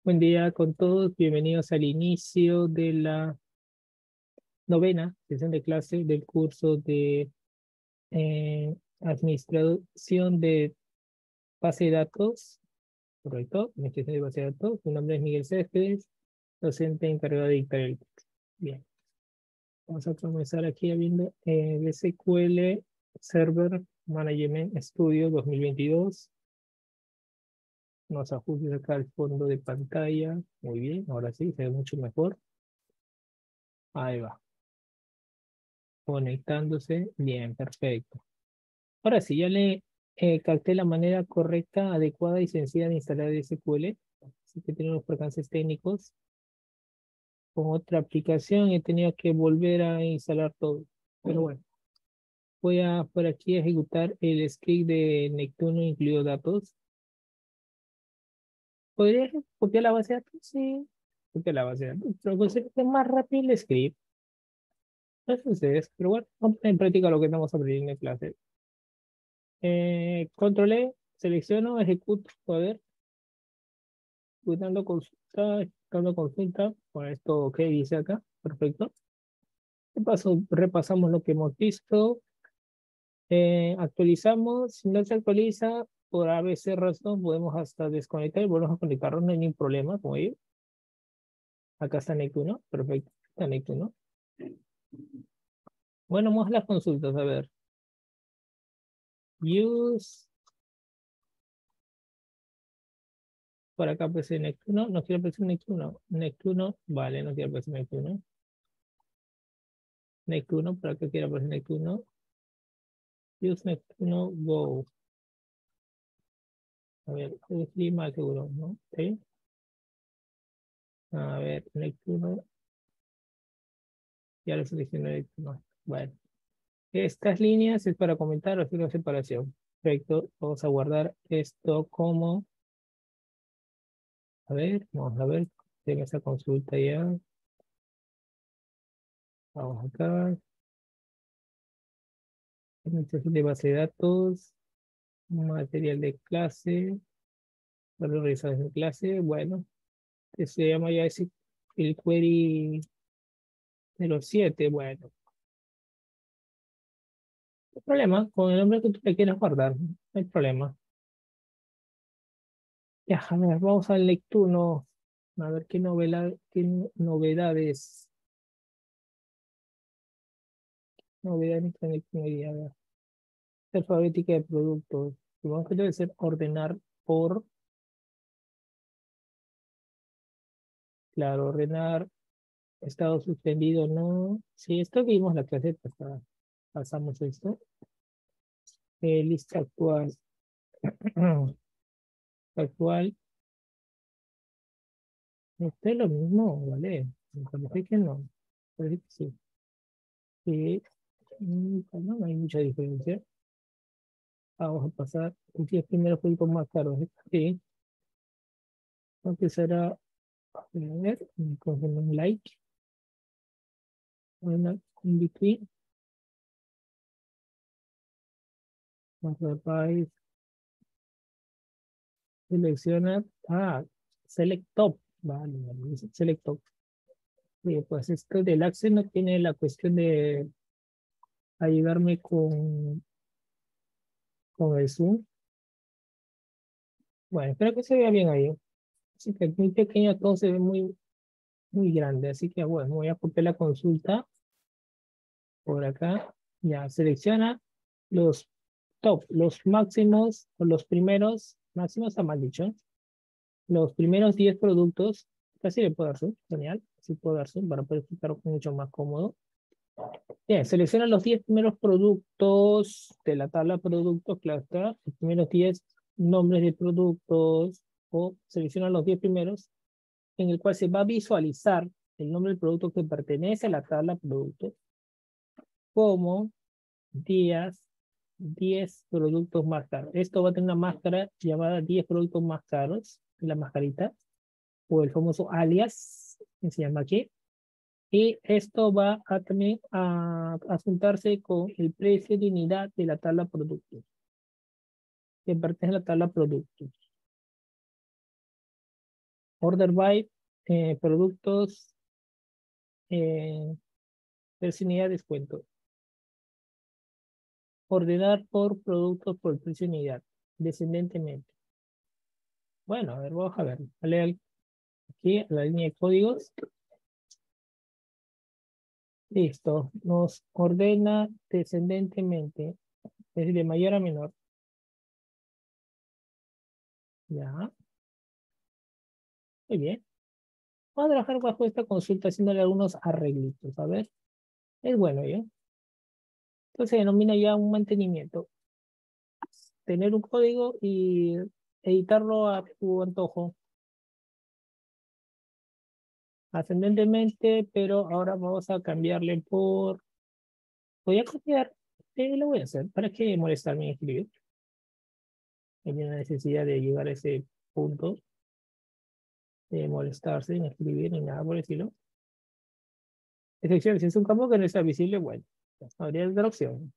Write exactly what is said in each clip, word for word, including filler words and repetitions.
Buen día con todos, bienvenidos al inicio de la novena sesión de clase del curso de eh, Administración de Base de Datos, ¿correcto? Administración de Base de Datos. Mi nombre es Miguel Céspedes, docente encargado de dictar el curso. Bien, vamos a comenzar aquí viendo el S Q L Server Management Studio dos mil veintidós. Nos ajustes acá al fondo de pantalla. Muy bien, ahora sí, se ve mucho mejor. Ahí va. Conectándose. Bien, perfecto. Ahora sí, ya le eh, capté la manera correcta, adecuada y sencilla de instalar S Q L. Así que tenemos percances técnicos. Con otra aplicación he tenido que volver a instalar todo. Pero bueno, voy a por aquí ejecutar el script de Neptuno incluido datos. ¿Podría copiar la base de datos? Sí, copiar la base de datos. Pero considero que es más rápido el script. No sé ustedes, pero bueno, vamos a poner en práctica lo que estamos aprendiendo en clase. Eh, control E, selecciono, ejecuto, a ver, ejecutando consulta, ejecutando consulta, con esto que dice acá, perfecto. ¿Qué pasó? Repasamos lo que hemos visto, eh, actualizamos, si no se actualiza, por A B C razón, podemos hasta desconectar y volvemos a conectarnos, no hay ningún problema, como ahí. Acá está Neptuno, perfecto, está Neptuno. Bueno, vamos a las consultas, a ver. Use, por acá aparece Neptuno, no quiere aparecer Neptuno, Neptuno, vale, no quiere aparecer Neptuno. Neptuno, por acá quiere aparecer Neptuno. Use Neptuno Go. A ver, es clima seguro, ¿no? Sí. A ver, Neptuno. Ya lo seleccioné Neptuno. Bueno, estas líneas es para comentar o hacer una separación. Perfecto. Vamos a guardar esto como. A ver, vamos a ver. Tengo esa consulta ya. Vamos acá. Administración de base de datos. Material de clase. Valorización de clase. Bueno, que se llama ya ese, el query de los siete. Bueno, no hay problema. Con el nombre que tú le quieras guardar. No hay problema. Ya, a ver, vamos al lecturno. A ver qué novela, qué no- novedades. Novedades en el primer día. A ver, alfabética de productos. Supongo que debe ser ordenar por, claro, ordenar, estado suspendido, no. Sí, esto vimos la clase pasada. Pasamos esto. Eh, lista actual. Actual. Esto es lo mismo, ¿vale? Me parece que no. Parece que sí. Sí. Mm, no, no hay mucha diferencia. Vamos a pasar los diez primeros productos más caros. ¿Eh? Sí. Entonces será, a ver, con un like, una in between, más país, selecciona, ah, select top, vale, vale, dice select top. Sí, pues esto del Access no tiene la cuestión de ayudarme con, con el zoom. Bueno, espero que se vea bien ahí. Así que es muy pequeño, todo se ve muy, muy grande. Así que bueno, voy a copiar la consulta por acá. Ya, selecciona los top, los máximos o los primeros, máximos está mal dicho, los primeros diez productos, casi le puedo dar zoom, genial, así puedo dar zoom para poder explicar mucho más cómodo. Bien, selecciona los diez primeros productos de la tabla productos, claro está, los primeros diez nombres de productos, o selecciona los diez primeros, en el cual se va a visualizar el nombre del producto que pertenece a la tabla productos, como días, diez productos más caros. Esto va a tener una máscara llamada diez productos más caros, la mascarita, o el famoso alias, que se llama aquí. Y esto va a también a asuntarse con el precio de unidad de la tabla productos, que pertenece a la tabla productos. order by, eh, productos, eh, precio unidad, descuento. Ordenar por productos por precio unidad, descendentemente. Bueno, a ver, vamos a ver. Vale, al- aquí la línea de códigos. Listo. Nos ordena descendentemente, es decir, de mayor a menor. Ya. Muy bien. Vamos a trabajar bajo esta consulta haciéndole algunos arreglitos. A ver. Es bueno, ¿ya? Entonces se denomina ya un mantenimiento. Tener un código y editarlo a tu antojo. Ascendentemente, pero ahora vamos a cambiarle por... Voy a copiar. ¿Qué lo voy a hacer? ¿Para qué molestarme en escribir? No hay una necesidad de llegar a ese punto de molestarse en escribir ni nada por el estilo. Excepción, si es un campo que no está visible, bueno, habría otra opción.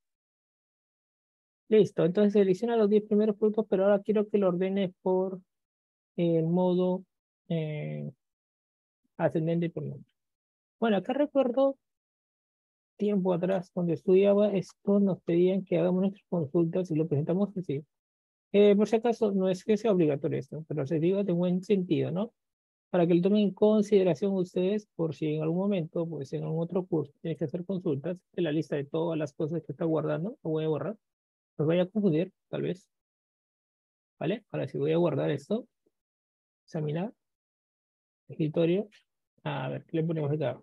Listo, entonces selecciona los diez primeros puntos, pero ahora quiero que lo ordene por el modo eh, ascendente por nombre. Bueno, acá recuerdo tiempo atrás, cuando estudiaba esto, nos pedían que hagamos nuestras consultas y lo presentamos así. Eh, por si acaso, no es que sea obligatorio esto, pero se diga de buen sentido, ¿no? Para que lo tomen en consideración ustedes, por si en algún momento, pues en algún otro curso, tienes que hacer consultas de la lista de todas las cosas que está guardando, lo voy a borrar, los vaya a confundir, tal vez, ¿vale? Ahora sí voy a guardar esto, examinar, escritorio, a ver, ¿qué le ponemos acá?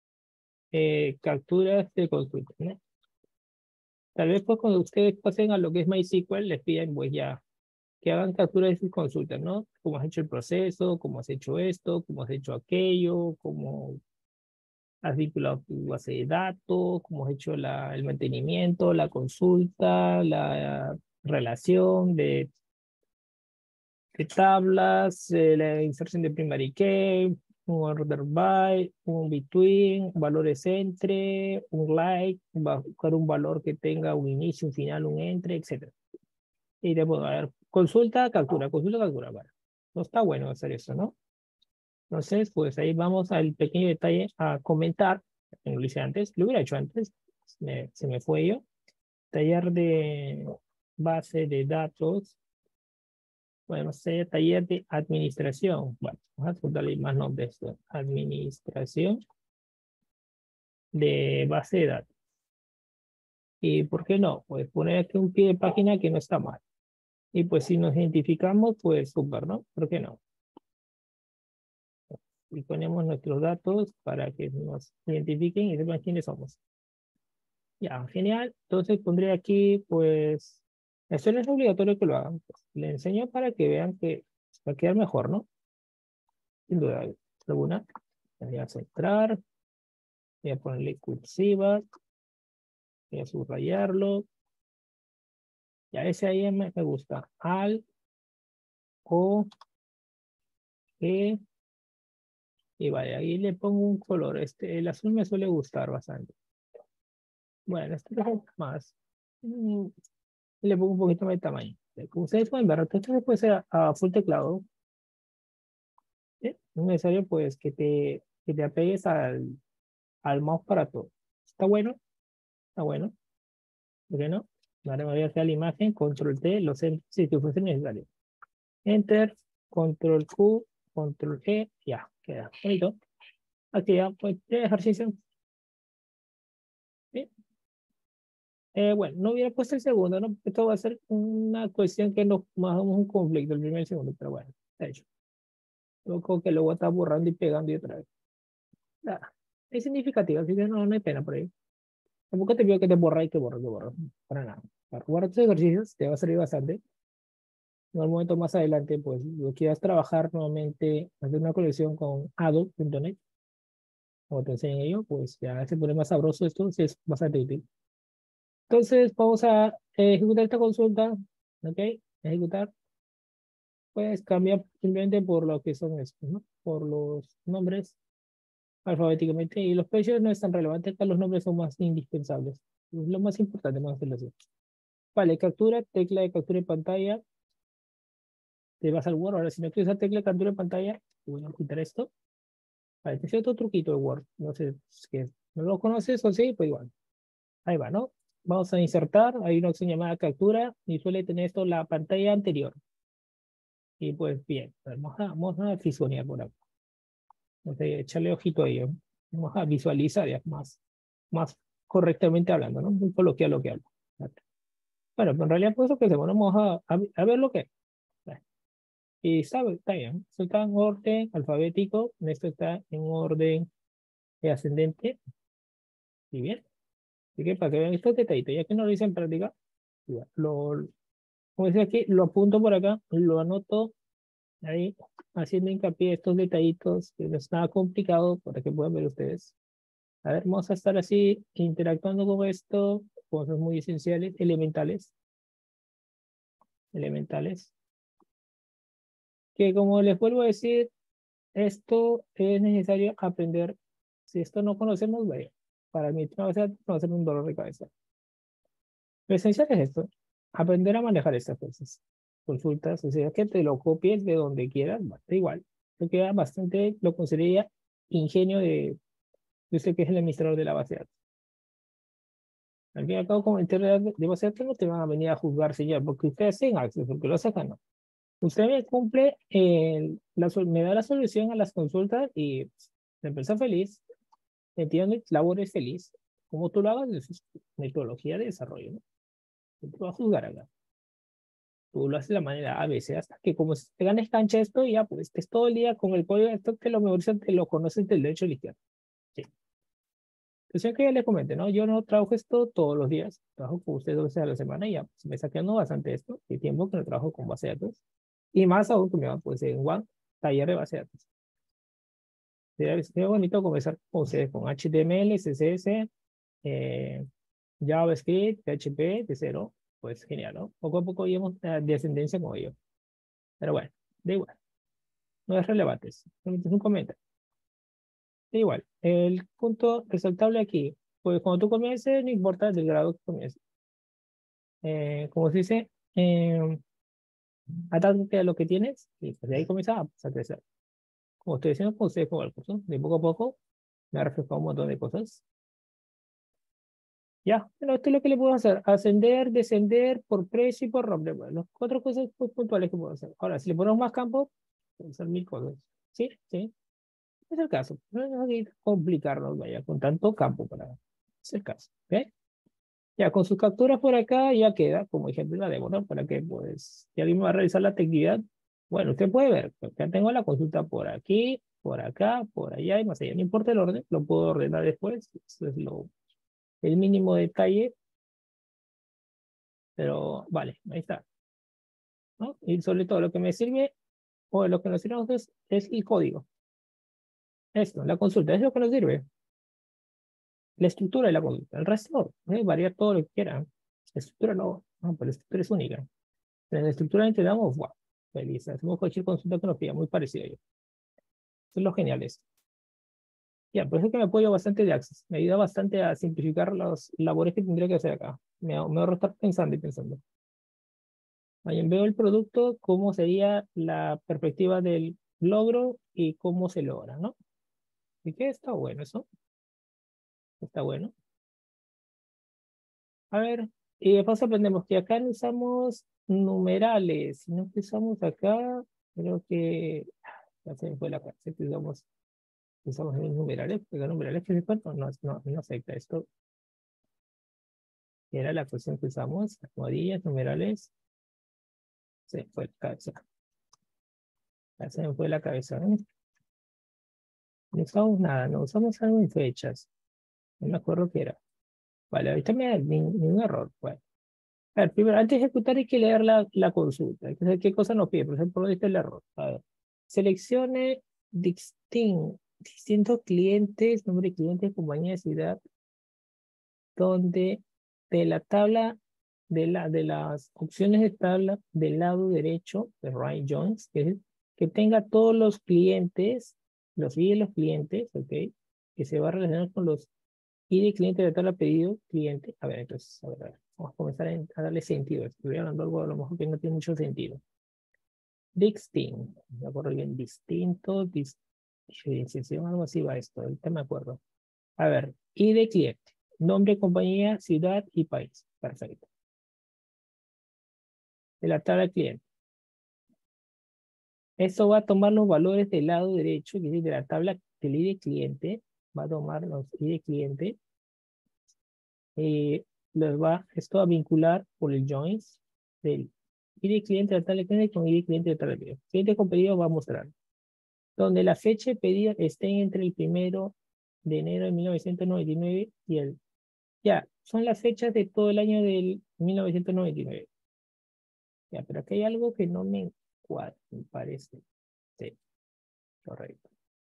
Eh, capturas de consulta, ¿no? Tal vez pues cuando ustedes pasen a lo que es MySQL, les piden pues ya que hagan capturas de sus consultas, ¿no? Cómo has hecho el proceso, cómo has hecho esto, cómo has hecho aquello, cómo has vinculado tu base de datos, cómo has hecho la, el mantenimiento, la consulta, la relación de, de tablas, eh, la inserción de primary key, un order by, un between, valores entre, un like, va a buscar un valor que tenga un inicio, un final, un entre, etcétera. Y después, a ver, consulta, captura, consulta, captura. Bueno, no está bueno hacer eso, ¿no? Entonces, pues ahí vamos al pequeño detalle a comentar. Lo hice antes, lo hubiera hecho antes, me- se me fue yo. Taller de base de datos. Bueno, sé, taller de administración. Bueno, vamos a darle más nombre a esto. Administración de base de datos. ¿Y por qué no? Pues poner aquí un pie de página que no está mal. Y pues si nos identificamos, pues súper, ¿no? ¿Por qué no? Y ponemos nuestros datos para que nos identifiquen y sepan quiénes somos. Ya, genial. Entonces pondré aquí, pues, esto no es obligatorio que lo hagan. Pues, le enseño para que vean que va a quedar mejor, ¿no? Sin duda alguna. Voy a centrar, voy a ponerle cursiva, voy a subrayarlo. Ya ese ahí me, me gusta. Al, O, E, y vale, ahí le pongo un color. Este, el azul me suele gustar bastante. Bueno, este es más. Mm, le pongo un poquito más de tamaño. Como ustedes pueden ver, esto se puede ser a, a full teclado. ¿Sí? No es necesario pues que te, que te apegues al, al mouse para todo. ¿Está bueno? Está bueno. ¿Por qué no? Ahora me voy a hacer la imagen, control T, lo sé, si que fuese necesario. Enter, control Q, control E, ya, queda bonito. Aquí ya, pues, de ejercicio. ¿Sí? Eh, bueno, no hubiera puesto el segundo, ¿no? Esto va a ser una cuestión que nos más un conflicto, el primero y el segundo, pero bueno, de hecho. Loco que luego está borrando y pegando y otra vez. Nada, es significativo, así que no, no hay pena por ahí. Tampoco te pido que te borra y que borra, que borra. Para nada. Para jugar tus ejercicios te va a servir bastante. En algún momento más adelante, pues, lo quieras trabajar nuevamente, hacer una colección con adobe punto net, como te enseñan ello, pues ya se pone más sabroso esto, sí es bastante útil. Entonces, vamos a eh, ejecutar esta consulta, ¿ok? Ejecutar, pues cambia simplemente por lo que son estos, ¿no? Por los nombres alfabéticamente, y los precios no es tan relevante, acá los nombres son más indispensables. Es lo más importante, vamos a hacerlo así. Vale, captura, tecla de captura de pantalla, te vas al Word. Ahora, si no quieres usar tecla de captura de pantalla, Voy a quitar esto. Vale, este es otro truquito de Word. No sé si es- no lo conoces o sí, pues igual. Ahí va, ¿no? Vamos a insertar. Hay una opción llamada captura y suele tener esto la pantalla anterior. Y pues bien, vamos a, vamos a fisgonear por acá. Entonces, echarle ojito a ello. Vamos a visualizar ya más, más correctamente hablando, ¿no? Muy coloquial lo que hablo. Bueno, pero en realidad, pues lo que hacemos, vamos a, a, a ver lo que es. Vale. Y sabe, está bien. Esto está en orden alfabético, esto está en orden ascendente. Y bien. Así que para que vean estos detallitos, ya que no lo hice en práctica, ya, lo, como dice aquí, lo apunto por acá, lo anoto ahí, haciendo hincapié en estos detallitos, que no es nada complicado para que puedan ver ustedes. A ver, vamos a estar así interactuando con esto, cosas muy esenciales, elementales, elementales, que como les vuelvo a decir, esto es necesario aprender. Si esto no conocemos, vaya, para mí no va a ser, no va a ser un dolor de cabeza. Lo esencial es esto, aprender a manejar estas cosas. Consultas, o sea, que te lo copies de donde quieras, va, da igual. Te queda bastante, lo consideraría ingenio de, de usted que es el administrador de la base de datos. Al fin y al cabo, como el de, de base de datos no te van a venir a juzgar, señor, porque ustedes hacen Access, porque lo sacan, no. Usted me cumple, el, la, sol- me da la solución a las consultas y pues, la empresa feliz, entiendo, labores feliz. Como tú lo hagas, eso es metodología de desarrollo, ¿no? No te va a juzgar acá. Tú lo haces de la manera A, B, C, hasta que como te ganes cancha esto, ya pues estés todo el día con el código, esto que lo mejor te lo conoces del derecho a la izquierda. Sí. Entonces, que ya les comenté, ¿no? Yo no trabajo esto todos los días, trabajo con ustedes dos veces a la semana y ya pues, me saqueando bastante esto, el tiempo que no trabajo con base de datos. Y más aún que me va pues en One, taller de base de datos. Sería, sería bonito comenzar con ustedes con H T M L, C S S, eh, JavaScript, P H P de cero, pues genial, ¿no? Poco a poco llevamos eh, descendencia con ello. Pero bueno, da igual. No es relevante, es un comentario. Da igual, el punto resaltable aquí, pues cuando tú comiences, no importa del grado que comiences. Eh, como se dice, eh, atácate a lo que tienes y pues de ahí comienza a, a crecer. Como estoy diciendo, con ustedes con el curso, de poco a poco me ha reflejado un montón de cosas. Ya, bueno, esto es lo que le puedo hacer, ascender, descender por precio y por nombre. Bueno, las cuatro cosas pues, puntuales que puedo hacer. Ahora, si le ponemos más campo, puedo hacer mil cosas. Sí, sí. Es el caso. No hay que complicarnos, vaya, con tanto campo para. Es el caso. ¿Ok? Ya, con sus capturas por acá ya queda, como ejemplo, la demo, ¿no? Para que, pues, si alguien va a realizar la actividad, bueno, usted puede ver, pues, ya tengo la consulta por aquí, por acá, por allá y más allá. No importa el orden, lo puedo ordenar después. Eso es lo, el mínimo detalle, pero vale, ahí está, ¿no? Y sobre todo lo que me sirve, o lo que nos sirve a nosotros es el código. Esto, la consulta, es lo que nos sirve. La estructura de la consulta. El resto, puede variar todo lo que quieran. La estructura no, no, pero la estructura es única. En la estructura entregamos, wow, feliz. Hacemos cualquier consulta que nos pida, muy parecido a ello. Eso es lo genial esto. Ya, por eso es que me apoyo bastante de Access. Me ayuda bastante a simplificar las labores que tendría que hacer acá. Me, me ahorro estar pensando y pensando. Ahí veo el producto, cómo sería la perspectiva del logro y cómo se logra, ¿no? Así que está bueno eso. Está bueno. A ver, y después aprendemos que acá no usamos numerales, sino que usamos acá, creo que, ya se me fue la clase que usamos, usamos los numerales, pero numerales que se cuentan, no, no, no acepta esto. Era la cuestión que usamos, almohadillas, numerales, se me fue la cabeza, ya se me fue la cabeza, ¿no? No usamos nada, no usamos algo en fechas, no me acuerdo qué era. Vale, ahorita me da ni- ningún error, bueno. A ver, primero, antes de ejecutar hay que leer la, la consulta. Hay que saber qué cosa nos pide. Por ejemplo, ¿dónde está el error? A ver, seleccione distin- distintos clientes, nombre de clientes, compañía de ciudad, donde de la tabla, de, la, de las opciones de tabla del lado derecho de Ryan Jones, que, es- que tenga todos los clientes, los I D de los clientes, ¿ok? Que se va a relacionar con los I D cliente de tabla pedido cliente. A ver, entonces, a ver, a ver, vamos a comenzar a, a darle sentido. Estoy hablando algo a lo mejor que no tiene mucho sentido. Distinct. Me acuerdo bien. Distinto. Dis diferenciación, algo así va esto. Ahorita me acuerdo. A ver. I D cliente. Nombre, compañía, ciudad y país. Perfecto. De la tabla de cliente. Esto va a tomar los valores del lado derecho, que es de la tabla del I D cliente. Va a tomar los I D cliente. Eh, los va esto a vincular por el joins del I D cliente de la tabla de cliente con I D cliente de la tabla de cliente. Cliente con pedido va a mostrar. Donde la fecha de pedido esté entre el primero de enero de mil novecientos noventa y nueve y el... Ya, son las fechas de todo el año del mil novecientos noventa y nueve. Ya, pero aquí hay algo que no me cuadra, me parece. Sí, correcto.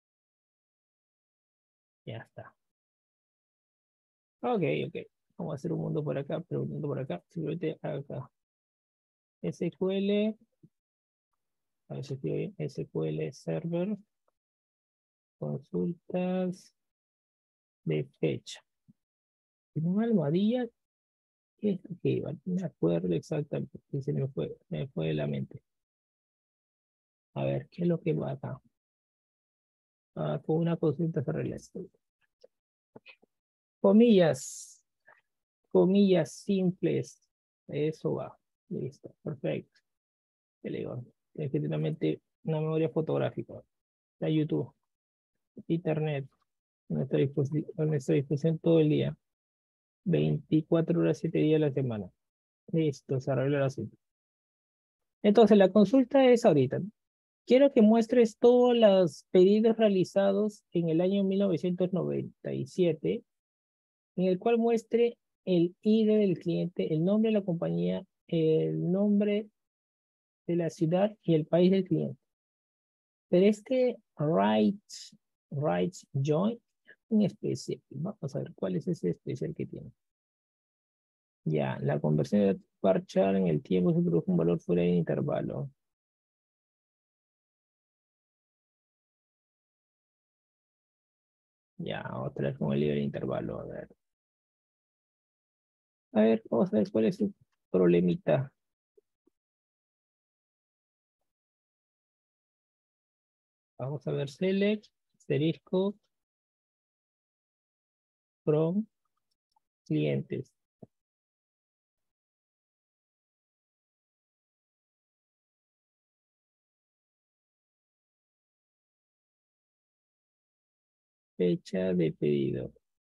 Ya está. Ok, ok. Vamos a hacer un mundo por acá, pero un mundo por acá. Simplemente acá. S Q L. A ver si estoy bien. S Q L Server. Consultas de fecha. En una almohadilla. ¿Qué es lo que iba? No me acuerdo exactamente. Se me fue, me fue de la mente. A ver, ¿qué es lo que va acá? Ah, con una consulta se realiza. Comillas. Comillas simples. Eso va. Listo. Perfecto. ¿Qué le digo? Efectivamente, una memoria fotográfica. La YouTube. Internet. A nuestra disposición, a nuestra disposición todo el día. veinticuatro horas, siete días a la semana. Listo, se arregla el asunto. Entonces, la consulta es ahorita. Quiero que muestres todos los pedidos realizados en el año mil novecientos noventa y siete, en el cual muestre el I D del cliente, el nombre de la compañía, el nombre de la ciudad y el país del cliente. Pero este Rights, Rights Join, un especial. Vamos a ver cuál es ese especial que tiene. Ya, la conversión de parchar en el tiempo se produce un valor fuera de intervalo. Ya, otra vez con el libre intervalo. A ver. A ver, vamos a ver cuál es su problemita. Vamos a ver select, asterisco, from, clientes. Fecha de pedido.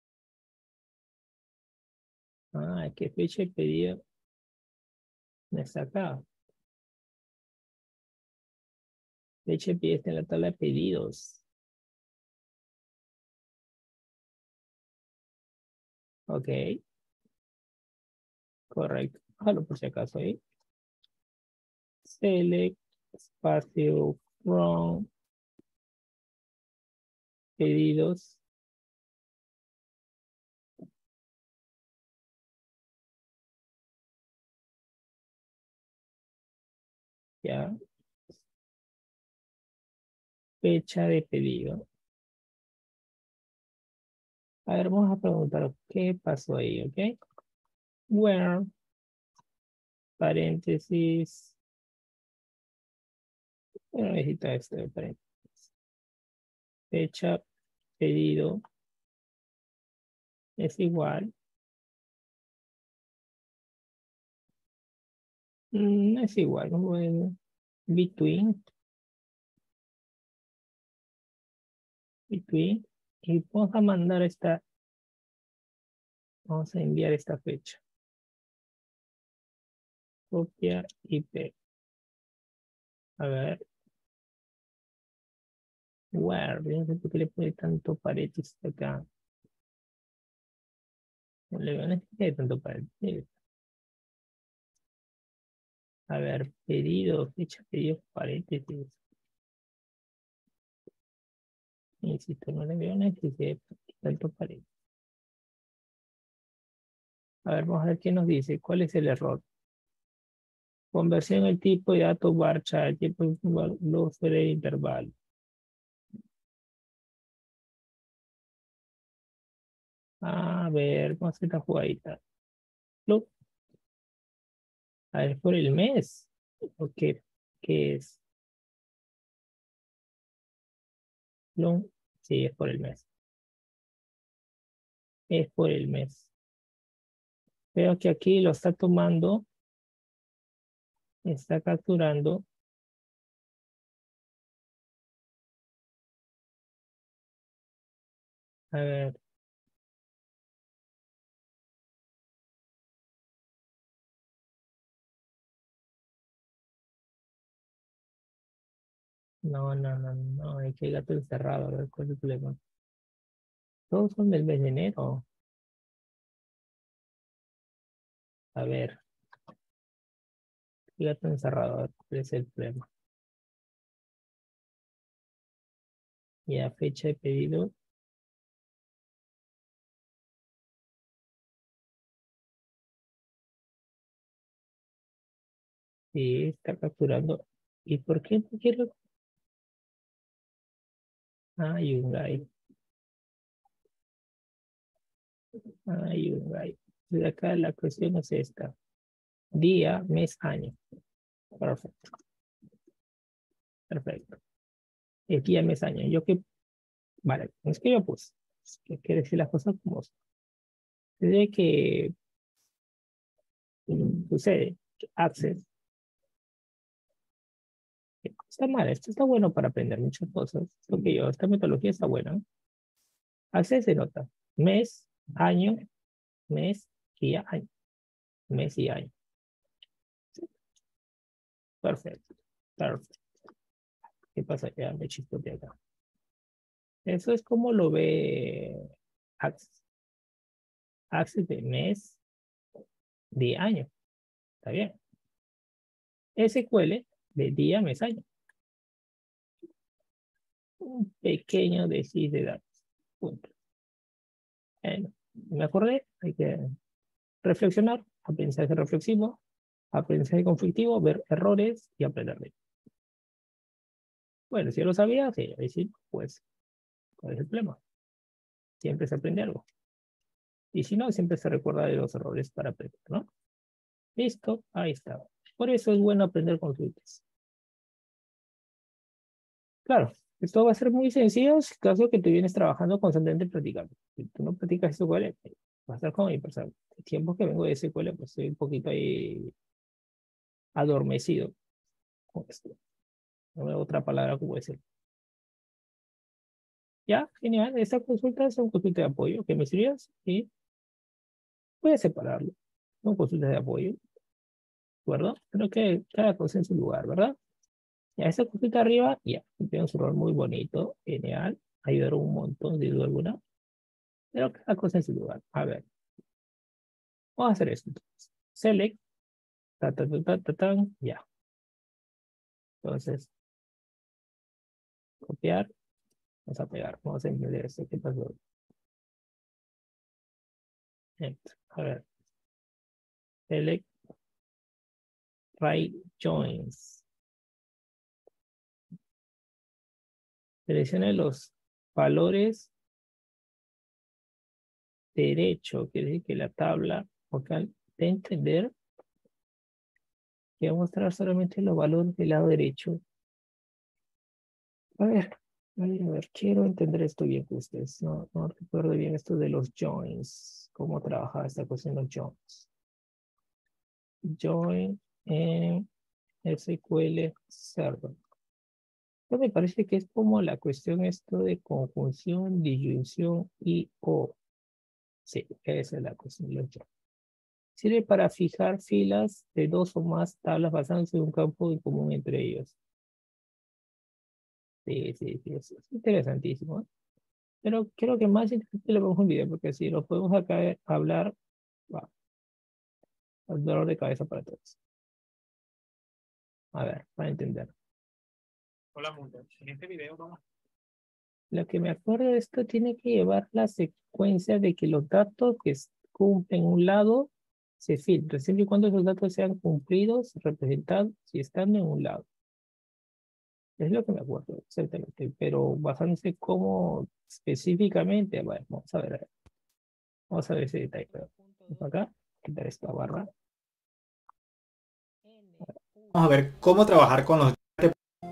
Ah, ¿qué fecha de pedido? No está acá. Fecha de pedido está en la tabla de pedidos. Ok, correcto. Déjalo por si acaso ahí. Select, espacio, from, pedidos. Ya, fecha de pedido. A ver, vamos a preguntar qué pasó ahí, ¿ok? Where, paréntesis. Bueno, necesita esto de paréntesis. Fecha, pedido, es igual. Mm, es igual, ¿no? Bueno, between, between. Y vamos a mandar esta, vamos a enviar esta fecha. Copia y pega. A ver. Where, no sé por qué le pone tanto paréntesis acá. No le veo necesidad de tanto paréntesis. A ver, pedido, fecha, pedido, paréntesis. Insisto, no le veo necesidad de tanto paréntesis. A ver, vamos a ver qué nos dice. ¿Cuál es el error? Conversión el tipo de datos varchar, tiempo de valor fuera de intervalo. A ver, vamos a hacer esta jugadita. Lo- A ver, por el mes. ¿O qué, qué es? Long, sí, es por el mes. Es por el mes. Veo que aquí lo está tomando, está capturando. A ver. No, no, no, no, es que el gato encerrado, a ver cuál es el problema. Todos son del mes de enero. A ver, el gato encerrado, a ver cuál es el problema. Ya, fecha de pedido. Sí, está capturando. ¿Y por qué no quiero? Ah, Yungay. Ah, Yungay. De acá la cuestión es esta. Día, mes, año. Perfecto, perfecto. El día, mes, año. Yo que, vale, es que yo pues, es que quiero decir las cosas como son. Desde que mm, sucede, que Access, que está mal, esto está bueno para aprender muchas cosas. Lo que yo, esta metodología está buena. Access se nota. Mes, año, mes, día, año. Mes y año. Perfecto, perfecto. ¿Qué pasa? Ya me chispote acá. Eso es como lo ve Access. Access de mes, de año. Está bien. S Q L de día, mes, año. Un pequeño decís de datos. Punto. Bueno, me acordé, hay que reflexionar, aprendizaje reflexivo, aprendizaje conflictivo, ver errores y aprender de ellos. Bueno, si ya lo sabía, sí, ahí sí, pues, ¿cuál es el problema? Siempre se aprende algo. Y si no, siempre se recuerda de los errores para aprender, ¿no? Listo, ahí está. Por eso es bueno aprender con tweets. Claro, esto va a ser muy sencillo si caso que tú vienes trabajando constantemente practicando. Si tú no practicas S Q L, va a estar como mi persona. El tiempo que vengo de S Q L, pues estoy un poquito ahí adormecido con esto. No veo otra palabra como decir. Ya, genial. Esta consulta es una consulta de apoyo que me sirvió y voy a separarlo. Son consultas de apoyo, ¿de acuerdo? Creo que cada cosa en su lugar, ¿verdad? Ya, esa consulta arriba, ya, tiene su rol muy bonito, genial. Ayudaron un montón, sin duda alguna. Pero cada cosa en su lugar. A ver, vamos a hacer esto. Entonces. Select, ta, ta, ta, ta, ta, tan, ya. Entonces, copiar, vamos a pegar. Vamos a imprimir esto. ¿Qué pasó? Enter. A ver, select, right joins. Seleccione los valores derecho, quiere decir que la tabla vocal de entender que va a mostrar solamente los valores del lado derecho. A ver, a ver, a ver, quiero entender esto bien con ustedes. No, no recuerdo bien esto de los joins, cómo trabajaba esta cuestión de los joins. Join en S Q L Server. Esto me parece que es como la cuestión esto de conjunción, disyunción y o. Sí, esa es la cuestión de los joins. Sirve para fijar filas de dos o más tablas basándose en un campo en común entre ellos. Sí, sí, sí, es interesantísimo, ¿eh? Pero creo que más interesante lo vemos en video, porque si lo podemos acá hablar, va, es dolor de cabeza para todos. A ver, para entender. Hola, mundo. En este video vamos. Lo que me acuerdo de esto tiene que llevar la secuencia de que los datos que cumplen un lado se filtran, siempre y cuando esos datos sean cumplidos, representados, si están en un lado. Es lo que me acuerdo exactamente, pero basándose cómo específicamente, bueno, vamos a ver, vamos a ver ese detalle. Vamos acá, quitar esta barra. Vamos a ver cómo trabajar con los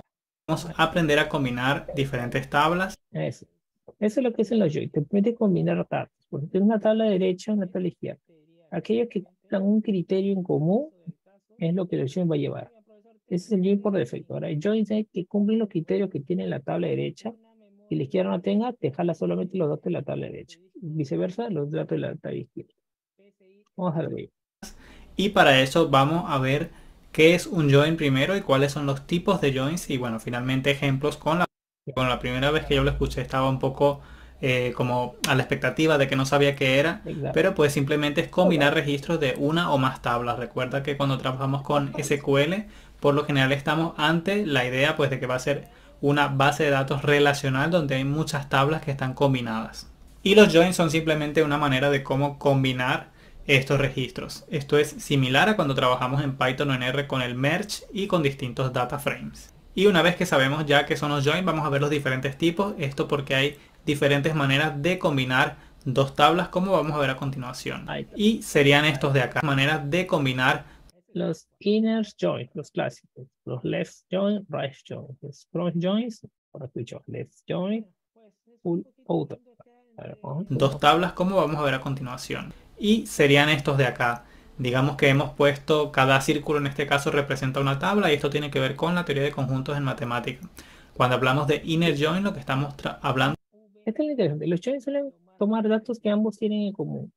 Vamos a aprender a combinar diferentes tablas. Eso. Eso es lo que hacen los joins. Te permite combinar tablas. Porque tienes una tabla derecha y una tabla izquierda. Aquellos que cumplan un criterio en común es lo que el join va a llevar. Ese es el join por defecto. Ahora, el join es que cumplen los criterios que tiene la tabla derecha. Si la izquierda no tenga, te jala solamente los datos de la tabla derecha. Viceversa, los datos de la tabla izquierda. Vamos a ver. Y para eso vamos a ver qué es un join primero y cuáles son los tipos de joins. Y bueno, finalmente ejemplos con la... Bueno, la primera vez que yo lo escuché estaba un poco eh, como a la expectativa de que no sabía qué era. Exacto. Pero pues simplemente es combinar registros de una o más tablas. Recuerda que cuando trabajamos con S Q L, por lo general estamos ante la idea pues de que va a ser una base de datos relacional donde hay muchas tablas que están combinadas. Y los joins son simplemente una manera de cómo combinar estos registros. Esto es similar a cuando trabajamos en Python o en R con el merge y con distintos data frames. Y una vez que sabemos ya qué son los joins, vamos a ver los diferentes tipos. Esto porque hay diferentes maneras de combinar dos tablas, como vamos a ver a continuación. Y serían estos de acá, maneras de combinar los inner joins, los clásicos, los left join, right join, los cross joins, por aquí left join, full outer. Dos tablas, como vamos a ver a continuación. Y serían estos de acá. Digamos que hemos puesto cada círculo, en este caso representa una tabla, y esto tiene que ver con la teoría de conjuntos en matemática. Cuando hablamos de inner join, lo que estamos hablando... Esto es lo interesante. Los joins suelen tomar datos que ambos tienen en común.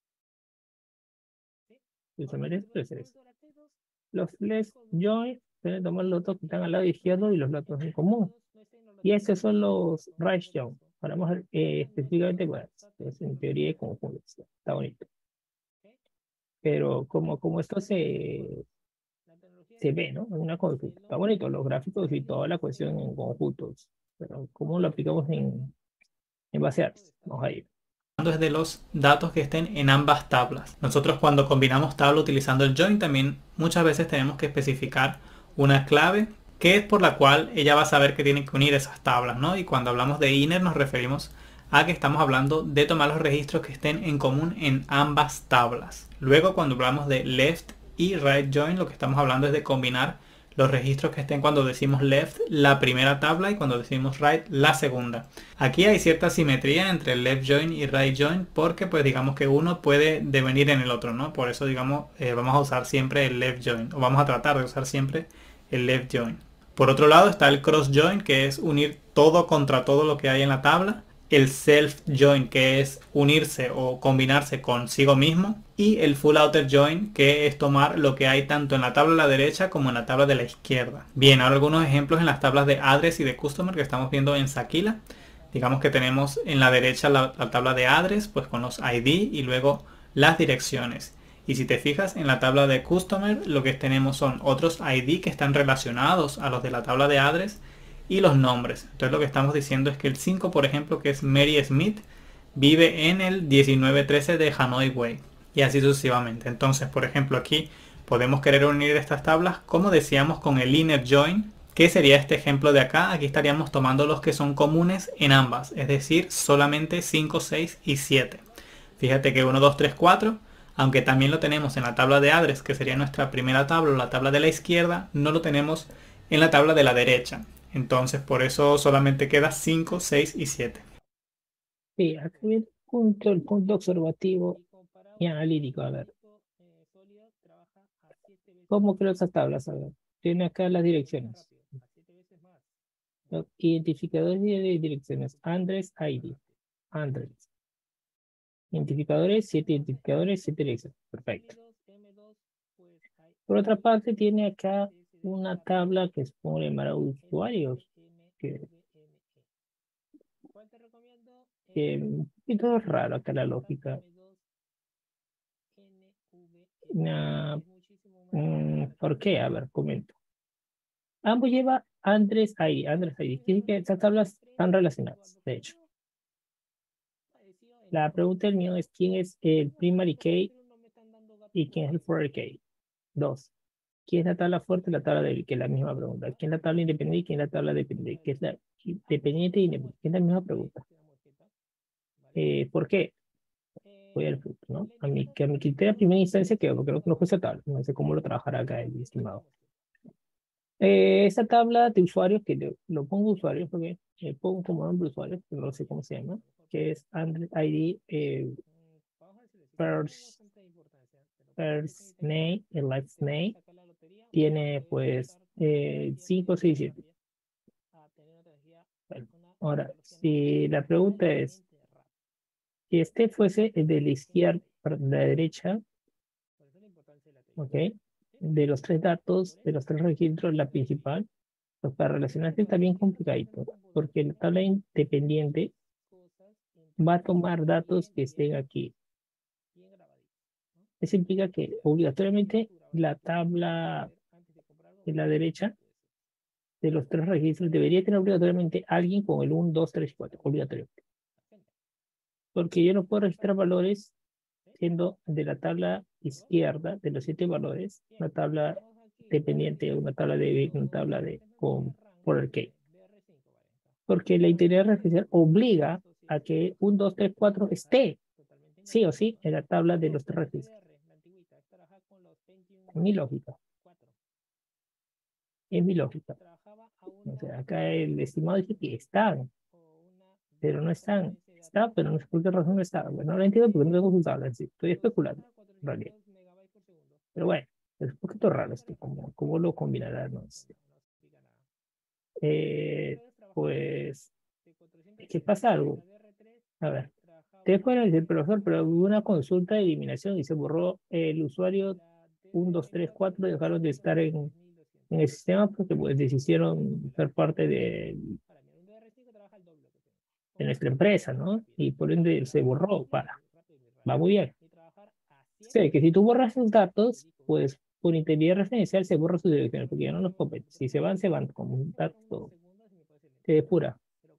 Los left join suelen tomar los datos que están al lado izquierdo y los datos en común. Y estos son los right join. Ahora vamos a ver eh, específicamente cuáles. Es en teoría de conjuntos. Está bonito. Pero como, como esto se, se ve, ¿no? En una consulta. Está bonito los gráficos y toda la cuestión en conjuntos. Pero ¿cómo lo aplicamos en, en base a datos? Vamos a ir. Es de los datos que estén en ambas tablas. Nosotros cuando combinamos tabla utilizando el join también muchas veces tenemos que especificar una clave que es por la cual ella va a saber que tiene que unir esas tablas, ¿no? Y cuando hablamos de inner nos referimos a que estamos hablando de tomar los registros que estén en común en ambas tablas. Luego cuando hablamos de left y right join, lo que estamos hablando es de combinar los registros que estén cuando decimos left la primera tabla y cuando decimos right la segunda. Aquí hay cierta simetría entre left join y right join porque pues digamos que uno puede devenir en el otro, ¿no? Por eso digamos eh, vamos a usar siempre el left join o vamos a tratar de usar siempre el left join. Por otro lado está el cross join, que es unir todo contra todo lo que hay en la tabla. El self join, que es unirse o combinarse consigo mismo. Y el full outer join, que es tomar lo que hay tanto en la tabla de la derecha como en la tabla de la izquierda. Bien, ahora algunos ejemplos en las tablas de address y de customer que estamos viendo en Sakila. Digamos que tenemos en la derecha la, la tabla de address, pues con los I D y luego las direcciones. Y si te fijas en la tabla de customer, lo que tenemos son otros I D que están relacionados a los de la tabla de address y los nombres. Entonces lo que estamos diciendo es que el cinco, por ejemplo, que es Mary Smith, vive en el diecinueve trece de Hanoi Way. Y así sucesivamente. Entonces, por ejemplo, aquí podemos querer unir estas tablas, como decíamos, con el inner join, que sería este ejemplo de acá. Aquí estaríamos tomando los que son comunes en ambas, es decir, solamente cinco, seis y siete. Fíjate que uno, dos, tres, cuatro, aunque también lo tenemos en la tabla de address, que sería nuestra primera tabla, o la tabla de la izquierda, no lo tenemos en la tabla de la derecha. Entonces, por eso solamente queda cinco, seis y siete. Sí, aquí viene el punto, el punto observativo y analítico. A ver. ¿Cómo creo esas tablas? A ver. Tiene acá las direcciones. Los identificadores de direcciones. Andrés I D. Andrés. Identificadores, siete identificadores, siete direcciones. Perfecto. Por otra parte, tiene acá una tabla que es por llamar a usuarios. Que, que un poquito raro acá la lógica. Nah, mm, ¿por qué? A ver, comento. Ambos lleva Andrés I D. Andrés I D. Quiere que estas tablas están relacionadas, de hecho. La pregunta del mío es quién es el primary key y quién es el foreign key. Dos. ¿Quién es la tabla fuerte y la tabla débil? Que es la misma pregunta. ¿Quién es la tabla independiente y quién es la tabla dependiente? ¿Qué es la dependiente y independiente? Es la misma pregunta. Eh, ¿Por qué? Voy al punto, ¿no? A mi, que a mi criterio de primera instancia, que creo que no fue esa tabla. No sé cómo lo trabajará acá el estimado. Eh, esa tabla de usuarios, que le- lo pongo usuarios porque le pongo como nombre usuario, pero no sé cómo se llama, que es Android I D, eh, first, first name, el last name, tiene pues eh, cinco, seis, siete. Bueno, ahora, si la pregunta es, si este fuese el de la izquierda para la derecha, ¿ok? De los tres datos, de los tres registros, la principal, pues para relacionarse está bien complicadito, porque la tabla independiente va a tomar datos que estén aquí. Eso implica que obligatoriamente la tabla de la derecha de los tres registros debería tener obligatoriamente alguien con el uno, dos, tres, cuatro, obligatoriamente. Porque yo no puedo registrar valores siendo de la tabla izquierda, de los siete valores, una tabla dependiente, una tabla de una tabla de con por el key. Porque la integridad referencial obliga a que un, dos, tres, cuatro esté sí o sí en la tabla de los tres registros. Es mi lógica. Es mi lógica. O sea, acá el estimado dice que están, pero no están. Está, pero no sé por qué razón no está. Bueno, no lo entiendo porque no tengo sus tablas. Sí, estoy especulando, en realidad. Pero bueno, es un poquito raro esto, como cómo lo combinarán, no sé. Eh, pues, es que pasa algo. A ver, ustedes pueden decir, profesor, pero hubo una consulta de eliminación y se borró el usuario uno, dos, tres, cuatro, dejaron de estar en, en el sistema porque pues decidieron ser parte de, de nuestra empresa, ¿no? Y por ende se borró, para, va muy bien. Sé que si tú borras sus datos, pues por integridad referencial se borra sus direcciones porque ya no nos compete. Si se van, se van como un dato todo. Se depura.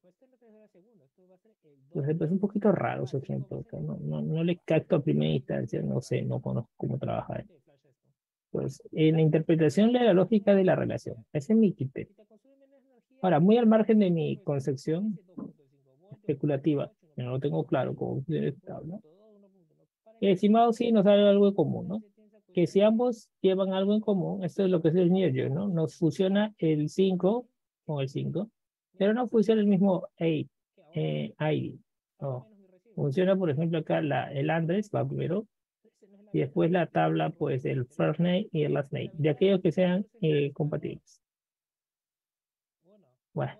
Entonces, pues, es un poquito raro ese ejemplo. O sea, no, no, no le capto a primera instancia, no sé, no conozco cómo trabaja él. Pues en la interpretación de la lógica de la relación. Ese es mi criterio. Ahora, muy al margen de mi concepción especulativa, que no lo tengo claro cómo funciona esta tabla. El estimado sí nos sale algo en común, ¿no? Que si ambos llevan algo en común, esto es lo que es el near join, ¿no? Nos fusiona el cinco con el cinco, pero no funciona el mismo eight, eh, I D. No. Funciona, por ejemplo, acá la, el Andrés va primero y después la tabla, pues el first name y el last name, de aquellos que sean eh, compatibles. Bueno,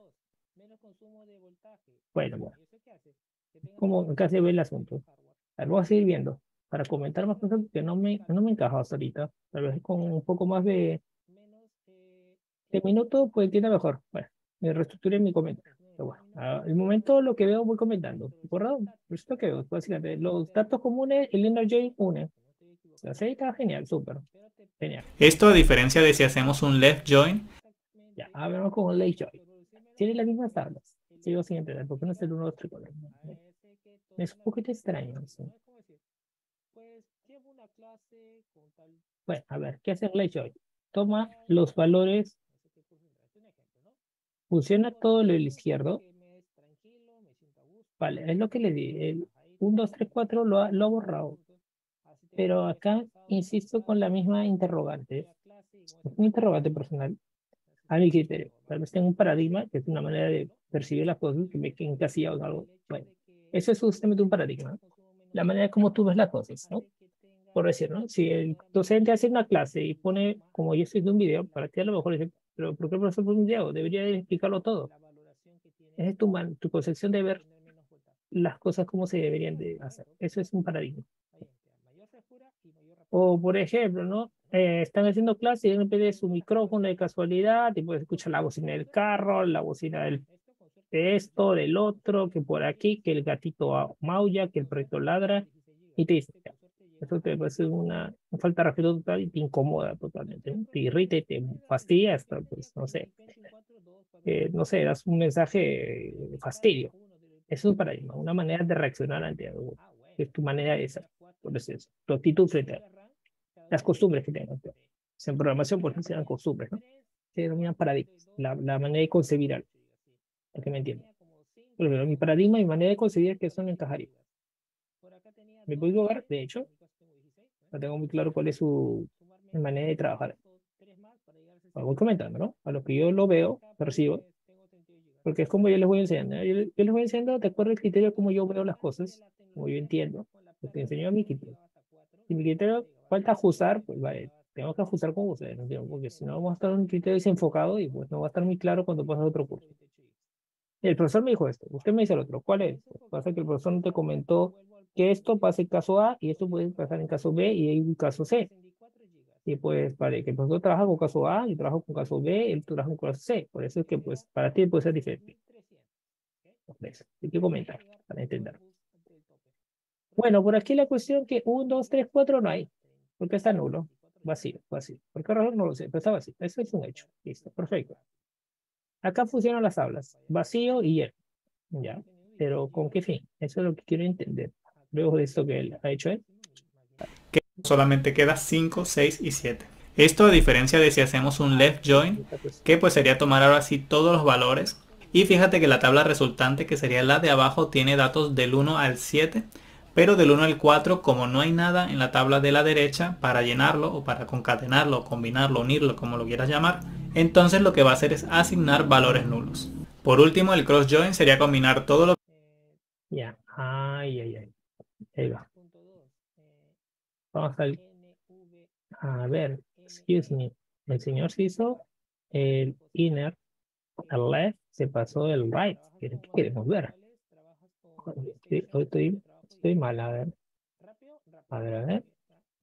bueno, bueno. Como acá se ve el asunto. A ver, voy a seguir viendo para comentar más cosas que no me, no me encaja hasta ahorita. Tal vez con un poco más de, de minuto, pues entienda mejor. Bueno, me reestructuré mi comentario. Pero bueno, al momento lo que veo voy comentando. ¿Correcto? Pues esto que veo, básicamente, los datos comunes, el inner join une. O sea, sí, está genial, súper. Genial. Esto a diferencia de si hacemos un left join, Ya, hablamos con el late join. Tiene las mismas tablas. Sigo sin entender por qué no es el uno, dos, tres, cuatro. Es un poquito extraño. ¿Sí? Bueno, a ver, ¿qué hace el late join? Toma los valores, fusiona todo lo del izquierdo. Vale, es lo que le di. El uno, dos, tres, cuatro lo ha, lo ha borrado. Pero acá insisto con la misma interrogante. Es un interrogante personal a mi criterio. Tal vez tengo un paradigma, que es una manera de percibir las cosas que me encasilla en algo. Bueno, eso es justamente un paradigma. La manera como tú ves las cosas, ¿no? Por decir, ¿no? Si el docente hace una clase y pone, como yo estoy de un video, para ti a lo mejor dice, pero ¿por qué el profesor pone un video? Debería de explicarlo todo. Esa es tu, man, tu concepción de ver las cosas como se deberían de hacer. Eso es un paradigma. O, por ejemplo, ¿no? Eh, están haciendo clase y de repente su micrófono de casualidad y puedes escuchar la bocina del carro, la bocina del, de esto, del otro, que por aquí, que el gatito maulla, que el perrito ladra y te dice, ya, eso te parece una, una falta de respeto total y te incomoda totalmente, ¿no? Te irrita y te fastidia hasta, pues, no sé, eh, no sé, das un mensaje de fastidio. Eso es un paradigma, una manera de reaccionar ante algo, que es tu manera de ser, por decir eso, tu actitud frente a las costumbres que tengan. Pues, en programación, por ejemplo, se llaman costumbres, ¿no? Se denominan paradigmas, la, la manera de concebir algo, para que me entiendan. Pero mi paradigma, mi manera de concebir es que eso no encajaría. ¿Me puedo equivocar? De hecho, no tengo muy claro cuál es su manera de trabajar. Voy comentando, ¿no? A lo que yo lo veo, percibo, porque es como yo les voy enseñando. ¿eh? Yo, yo les voy enseñando de acuerdo al criterio como yo veo las cosas, como yo entiendo. Pues te enseño a mi criterio. Si mi criterio falta ajustar, pues vale, tengo que ajustar con ustedes, ¿no? Entiendo, porque si no vamos a estar en un criterio desenfocado y pues no va a estar muy claro cuando pasa a otro curso. Y el profesor me dijo esto, usted me dice el otro, ¿cuál es? Pues pasa que el profesor no te comentó que esto pasa en caso A y esto puede pasar en caso B y hay un caso C. Y pues, vale, que el profesor trabaja con caso A, yo trabajo con caso B, él trabaja con caso C. Por eso es que, pues, para ti puede ser diferente. Entonces, hay que comentar para entender. Bueno, por aquí la cuestión que uno, dos, tres, cuatro no hay. Porque está nulo. Vacío, vacío. ¿Por qué razón? No lo sé, pero está vacío. Eso es un hecho. Listo, perfecto. Acá funcionan las tablas. Vacío y lleno. Ya. Pero ¿con qué fin? Eso es lo que quiero entender. Luego de esto que él ha hecho él. Que solamente queda cinco, seis y siete. Esto a diferencia de si hacemos un left join, que pues sería tomar ahora sí todos los valores. Y fíjate que la tabla resultante, que sería la de abajo, tiene datos del uno al siete. Pero del uno al cuatro, como no hay nada en la tabla de la derecha para llenarlo o para concatenarlo, combinarlo, unirlo, como lo quieras llamar, entonces lo que va a hacer es asignar valores nulos. Por último, el cross join sería combinar todo lo Ya. Ay, ay, ay. Ahí va. Vamos al... A ver, excuse me. El señor se hizo el inner, el left, se pasó el right. ¿Qué qué queremos ver? Joder, Estoy, hoy estoy, estoy mal, a ver. A ver, a ver.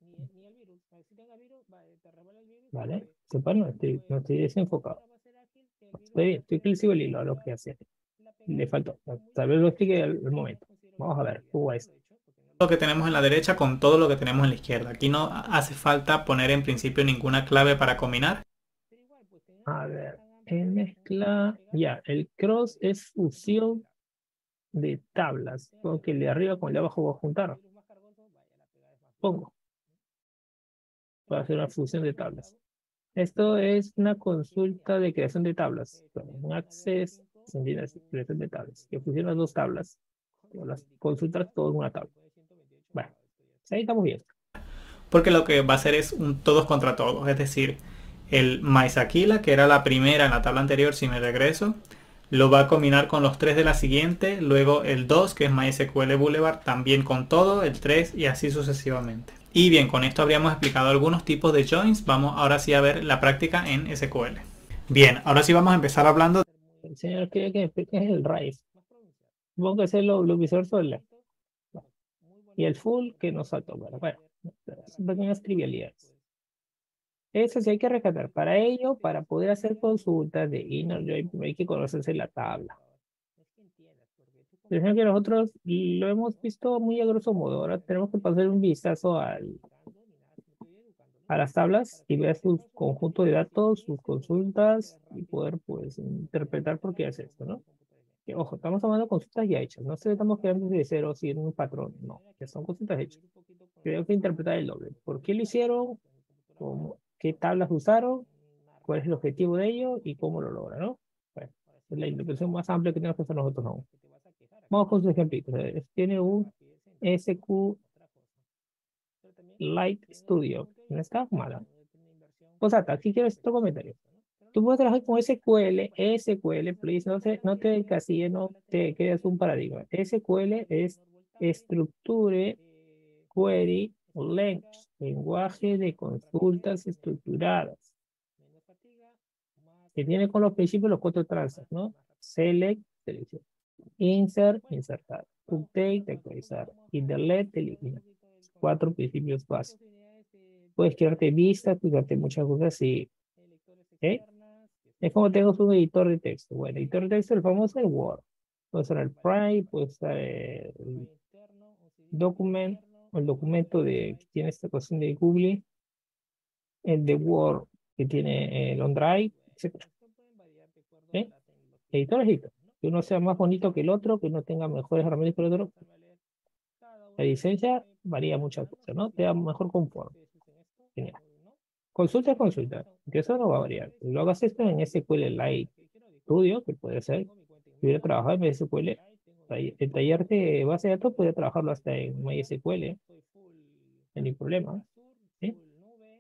Vale. Sepa, no estoy, no estoy desenfocado. Estoy bien, estoy que le sigo el hilo a lo que hace. Le faltó. Tal vez lo explique al al momento. Vamos a ver, ¿cómo va esto? que tenemos en la derecha con todo lo que tenemos en la izquierda. Aquí no hace falta poner en principio ninguna clave para combinar. A ver, en mezcla, ya, el cross es fusión de tablas, porque el de arriba con el de abajo va a juntar. Pongo, va a hacer una fusión de tablas. Esto es una consulta de creación de tablas. Bueno, un access, se entiende así, creación de tablas, que fusiona dos tablas. O las consultas todo en una tabla. Bueno, ahí estamos bien. Porque lo que va a hacer es un todos contra todos. Es decir, el MySaquila, que era la primera en la tabla anterior, si me regreso, lo va a combinar con los tres de la siguiente. Luego el dos, que es MySQL Boulevard, también con todo, el tres y así sucesivamente. Y bien, con esto habríamos explicado algunos tipos de joins. Vamos ahora sí a ver la práctica en S Q L. Bien, ahora sí vamos a empezar hablando. El señor quiere que explique el raíz. Supongo que es lo, lo visor sobre y el full que nos saltó. Bueno, bueno, son pequeñas trivialidades. Eso sí hay que rescatar. Para ello, para poder hacer consultas de inner join, hay que conocerse la tabla. Decían que nosotros lo hemos visto muy a grosso modo. Ahora tenemos que pasar un vistazo al, a las tablas y ver su conjunto de datos, sus consultas y poder pues interpretar por qué hace esto, ¿no? Que, ojo, estamos tomando consultas ya hechas. No se estamos quedando de cero sin un patrón. No, que son consultas hechas. Creo que interpretar el doble. ¿Por qué lo hicieron? ¿Cómo, qué tablas usaron? ¿Cuál es el objetivo de ello? Y cómo lo logran, ¿no? Bueno, es la interpretación más amplia que tenemos que hacer nosotros aún. Vamos con sus ejemplitos. Tiene un S Q Lite Studio. No está mala. O sea, aquí quiero hacer otro comentario. Tú puedes trabajar con S Q L, S Q L, please, no te, no te encasilles, no te creas un paradigma. S Q L es Structure Query Length, lenguaje de consultas estructuradas, que tiene con los principios los cuatro tranzas, ¿no? Select, selección. Insert, insertar. Update, actualizar. Y delete, eliminar. Cuatro principios básicos. Puedes crearte vistas, puedes crearte muchas cosas y... ¿eh? Es como tengo un editor de texto. Bueno, editor de texto, el famoso el Word. Puede ser el Prime, puede ser el Document, o el documento de, que tiene esta cuestión de Google, el de Word, que tiene el OneDrive, etcétera. ¿Eh? Editor es editor. Que uno sea más bonito que el otro, que uno tenga mejores herramientas que el otro. La licencia varía muchas cosas, ¿no? Te da mejor confort. Genial. Consulta es consulta, que eso no va a variar. Lo hagas esto en S Q L Lite Studio, que puede ser. Si hubiera trabajado en S Q L, el taller de base de datos podría trabajarlo hasta en MySQL, no hay problema. ¿Sí?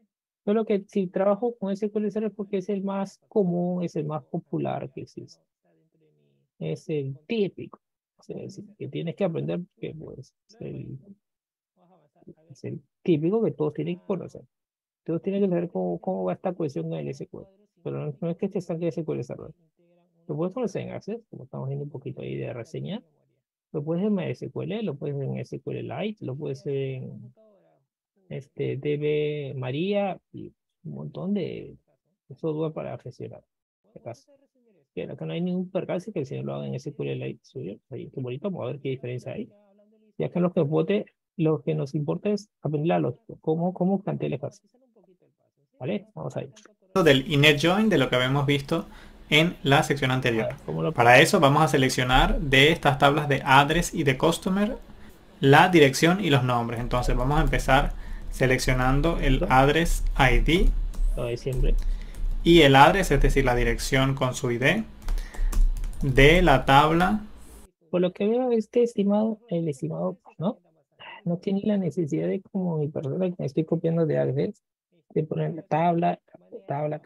Solo que si trabajo con S Q L Server porque es el más común, es el más popular que existe. Es el típico. O sea, es el que tienes que aprender que pues, es el, es el típico que todos tienen que conocer. Todos tienen que saber cómo, cómo va esta cuestión en el S Q L. Pero no, no es que te estanque S Q L Server. Lo puedes conocer en Access, como estamos viendo un poquito ahí de reseña. Lo puedes en MySQL, lo puedes en S Q L Lite, lo puedes en este, D B María y un montón de software para gestionar. Que acá no hay ningún percance que el señor lo haga en S Q L Lite suyo. Ahí, qué bonito, vamos a ver qué diferencia hay. Ya que lo que, vote, lo que nos importa es aprender la lógica, cómo, cómo plantea el espacio. ¿Vale? Vamos a ir. Del inner join de lo que habíamos visto en la sección anterior. A ver, ¿cómo lo... Para eso vamos a seleccionar de estas tablas de address y de customer la dirección y los nombres. Entonces vamos a empezar seleccionando el address I D Lo de siempre. y el address, es decir, la dirección con su I D de la tabla. Por lo que veo, este estimado, el estimado, ¿no? No tiene la necesidad de, como mi persona que me estoy copiando de Access, de poner la tabla, tabla.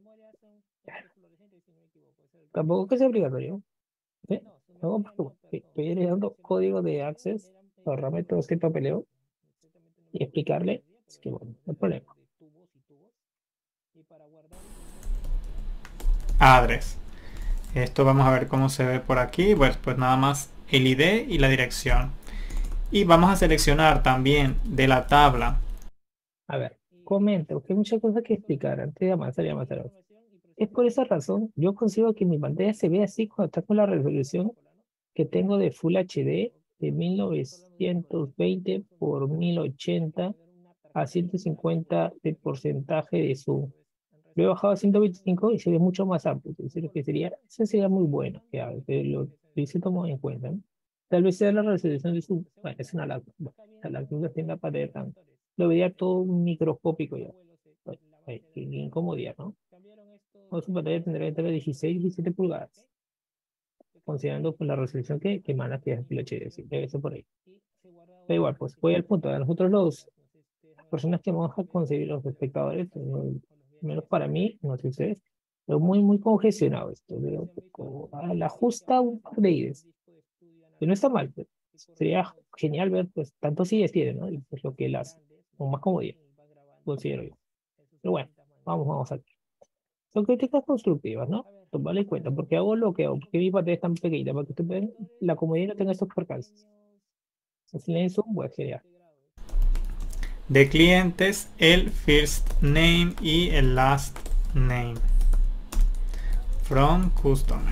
Tampoco que sea obligatorio. ¿Sí? No, porque estoy heredando código de Access, ahorrarme todo este papeleo y explicarle. Es que bueno, no hay problema. Address. Esto vamos a ver cómo se ve por aquí. Pues, pues nada más el I D y la dirección. Y vamos a seleccionar también de la tabla. A ver, comenta, porque hay muchas cosas que explicar antes de avanzar y avanzar. Es por esa razón, yo consigo que mi pantalla se vea así cuando está con la resolución que tengo de Full H D de mil novecientos veinte por mil ochenta a ciento cincuenta de porcentaje de zoom. Lo he bajado a ciento veinticinco y se ve mucho más amplio. Es decir, que sería, eso sería muy bueno que, haga, que lo hubiese tomado en cuenta, ¿no? Tal vez sea la resolución de su, bueno, es una lacra, la lacra tiene la pantalla tan, lo vería todo microscópico ya. Bueno, ay, qué incomodidad, ¿no? O su pantalla tendría entre dieciséis y diecisiete pulgadas, considerando pues, la resolución que, que emana que es el H D, sí, debe ser por ahí. Da igual, pues voy al punto. A nosotros los, las personas que vamos a conseguir los espectadores, no, menos para mí, no sé ustedes, pero muy, muy congestionado esto. Veo poco, a la justa un par de I Ds. Que no está mal, pero sería genial ver, pues, tantos I Ds tiene, ¿no? Y pues lo que las, con más comodidad, considero yo. Pero bueno, vamos, vamos aquí. Son críticas constructivas, ¿no? Tomarle en cuenta, porque hago lo que hago, porque mi pantalla es tan pequeñita, para que ustedes vean la comodidad y no tenga estos percances. Si le un buen genial. De clientes, el first name y el last name from customer.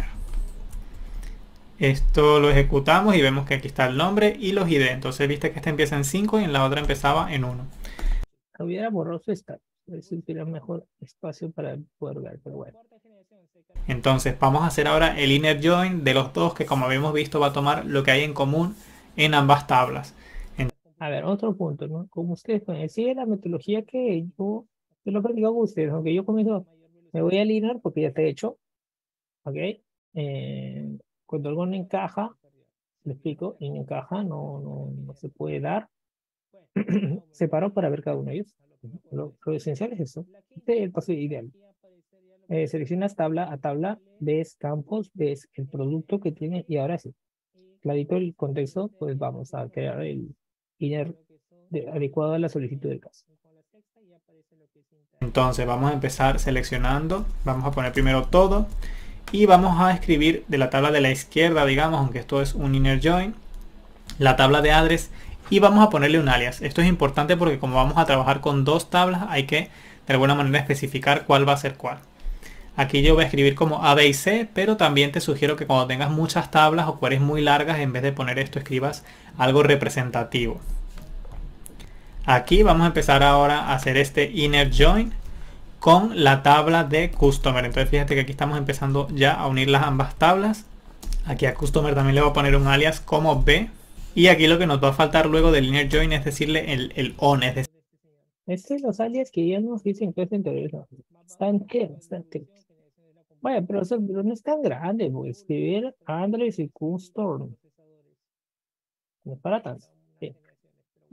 Esto lo ejecutamos y vemos que aquí está el nombre y los I D. Entonces viste que esta empieza en cinco y en la otra empezaba en uno. Hubiera borrado su status. Eso sería mejor espacio para poder ver, pero bueno. Entonces vamos a hacer ahora el inner join de los dos, que como habíamos visto va a tomar lo que hay en común en ambas tablas. A ver, otro punto, ¿no? Como ustedes pueden decir, la metodología que yo, yo lo practico con ustedes, aunque yo comienzo, me voy a alinear porque ya está hecho, ¿ok? Eh, cuando algo no encaja, le explico, y no encaja, no, no, no se puede dar, separo para ver cada uno de ellos. Lo, lo esencial es eso. Este es el paso ideal. Eh, seleccionas tabla a tabla, ves campos, ves el producto que tiene y ahora sí, clarito el contexto, pues vamos a crear el inner de, adecuado a la solicitud del caso. Entonces vamos a empezar seleccionando, vamos a poner primero todo y vamos a escribir de la tabla de la izquierda, digamos, aunque esto es un inner join, la tabla de address y vamos a ponerle un alias. Esto es importante porque como vamos a trabajar con dos tablas hay que de alguna manera especificar cuál va a ser cuál. Aquí yo voy a escribir como A, B y C, pero también te sugiero que cuando tengas muchas tablas o queries muy largas, en vez de poner esto, escribas algo representativo. Aquí vamos a empezar ahora a hacer este inner join con la tabla de customer. Entonces fíjate que aquí estamos empezando ya a unir las ambas tablas. Aquí a customer también le voy a poner un alias como B. Y aquí lo que nos va a faltar luego del inner join es decirle el, el on, es decir, Este los alias que ya nos dicen que es interior. Bastante, bastante. Bueno, pero eso pero no es tan grande, pues escribir Android y custom. No es para tanto. Sí. Sí.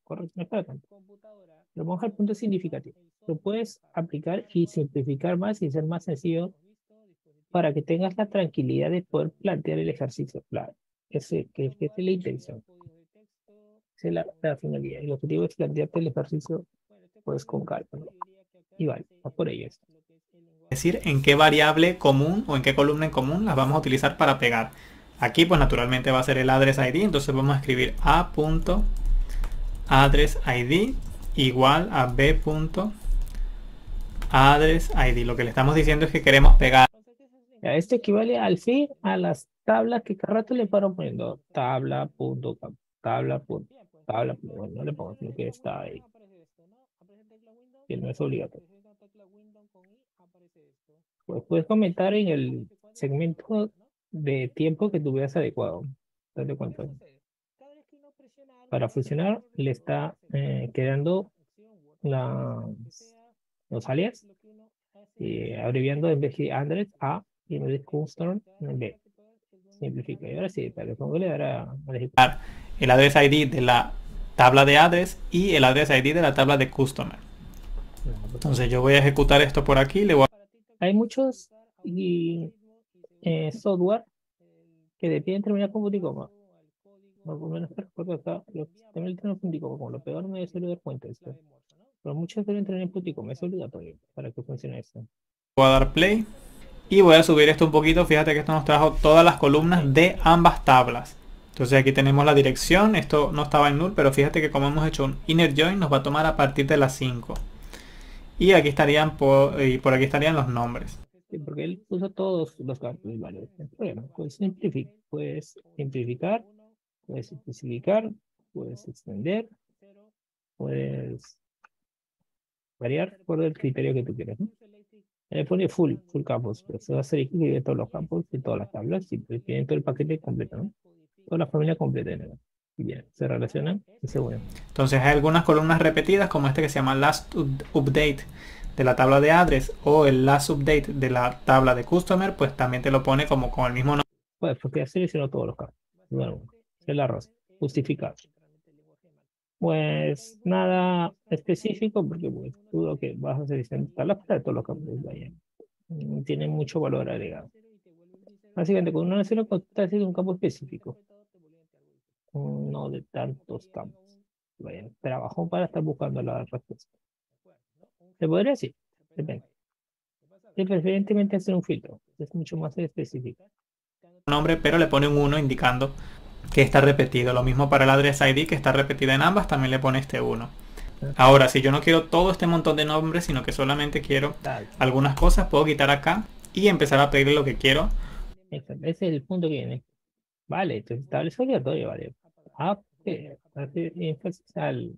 correcto, no es para tanto. Pero vamos al punto significativo. Lo puedes aplicar y simplificar más y ser más sencillo para que tengas la tranquilidad de poder plantear el ejercicio. Claro, ese, que, que es la intención. Esa es la, la finalidad. El objetivo es plantearte el ejercicio pues con calma, ¿no? Y vale, va por ello. Es decir, en qué variable común o en qué columna en común las vamos a utilizar para pegar. Aquí pues naturalmente va a ser el address I D, entonces vamos a escribir a.addressID igual a b.addressID. Lo que le estamos diciendo es que queremos pegar. Esto equivale al fin a las tablas que cada rato le paro poniendo tabla, punto, tabla, punto, tabla, punto. Bueno, no le pongo lo que está ahí. Que no es obligatorio. Pues puedes comentar en el segmento de tiempo que tú veas adecuado. Date cuenta. Para funcionar le está eh, quedando la, los alias y abreviando en vez de address A y en vez de custom en B. Simplifica. Y ahora sí, para que pongo le dará a ejecutar el address I D de la tabla de address y el address I D de la tabla de customer. Entonces yo voy a ejecutar esto por aquí. Le voy a... Hay muchos y, eh, software que te piden terminar con punto y coma. Por lo menos porque acá los también tienen punto y coma. Como lo peor me suele dar cuenta esto. Pero muchos deben tener punto y coma. Es obligatorio para que funcione esto. Voy a dar play y voy a subir esto un poquito. Fíjate que esto nos trajo todas las columnas de ambas tablas. Entonces aquí tenemos la dirección. Esto no estaba en null, pero fíjate que como hemos hecho un inner join nos va a tomar a partir de las cinco. Y aquí estarían por, y por aquí estarían los nombres. Sí, porque él usa todos los campos, ¿vale? El problema, puedes simplificar, puedes simplificar, puedes especificar, puedes extender, puedes variar de acuerdo al criterio que tú quieras, ¿no? Le pone full, full campos, pero se va a hacer incluir todos los campos y todas las tablas y pues tienen todo el paquete completo, ¿no? Toda la familia completa, ¿no? Y bien, se relacionan y se unen. Entonces hay algunas columnas repetidas como este que se llama last update de la tabla de address o el last update de la tabla de customer, pues también te lo pone como con el mismo nombre. Pues porque ya seleccionó todos los campos. Bueno, es la razón. Justificar. Pues nada específico porque pues, tú lo que vas a hacer es tablas para todos los campos. Vaya. Tienen mucho valor agregado. Básicamente, cuando uno hace una está haciendo un campo específico. No de tantos campos. Vaya, trabajo para estar buscando la respuesta. ¿Se podría decir? Depende. Y preferentemente hacer un filtro. Es mucho más específico. Nombre, pero le pone un uno indicando que está repetido. Lo mismo para el address I D que está repetida en ambas, también le pone este uno. Ahora, si yo no quiero todo este montón de nombres, sino que solamente quiero algunas cosas, puedo quitar acá y empezar a pedirle lo que quiero. Exacto. Ese es el punto que viene. Vale, entonces establece obligatorio, vale. Ah, eh, hace énfasis al,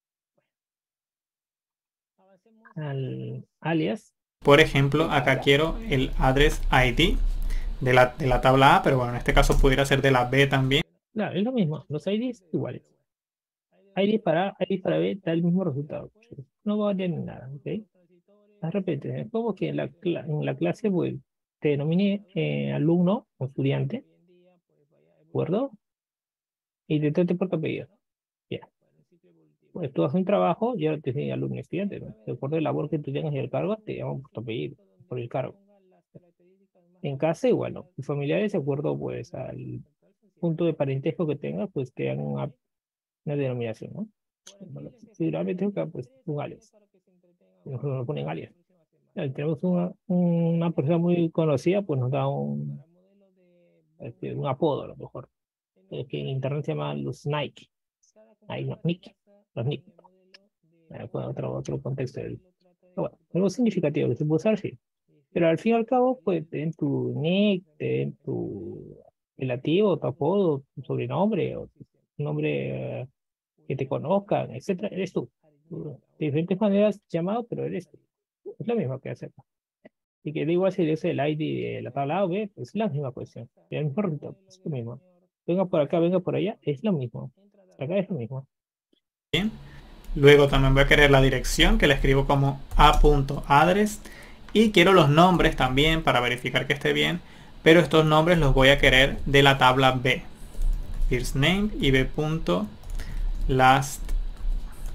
al alias. Por ejemplo, acá quiero el address I D de la, de la tabla A, pero bueno, en este caso pudiera ser de la B también. Claro, es lo mismo, los I Ds iguales. I D para A, I D para B da el mismo resultado. No va a variar en nada, ¿ok? De repente, es como que en la, en la clase web te denominé eh, alumno o estudiante, ¿de acuerdo? Y te trate por tu apellido. Ya. Yeah. Pues tú haces un trabajo y ahora te dicen alumno estudiante, ¿no? De acuerdo al labor que tú tengas y el cargo, te llaman por tu apellido, por el cargo. En casa, igual, ¿no? Tus familiares, de acuerdo, pues, al punto de parentesco que tengas, pues, te dan una, una denominación, ¿no? Si realmente es pues, un alias. Nosotros nos ponen alias. Si tenemos una, una persona muy conocida, pues nos da un, este, un apodo, a lo mejor. Es que en internet se llaman los Nike. Ahí no, Nick. Los Nick. Eh, otro, otro contexto. Del... Bueno, algo significativo que se puede usar, sí. Pero al fin y al cabo, pues, te den tu nick, te den tu apelativo, tu apodo, tu sobrenombre, o tu nombre eh, que te conozcan, etcétera. Eres tú. De diferentes maneras llamado, pero eres tú. Es lo mismo que hacer. Y que da igual si es el I D de la tabla A o B, pues es la misma cuestión. Es el mismo resultado, es lo mismo. Venga por acá, venga por allá, es lo mismo. Acá es lo mismo. Bien. Luego también voy a querer la dirección, que la escribo como a.address. Y quiero los nombres también para verificar que esté bien. Pero estos nombres los voy a querer de la tabla B. First name y b.last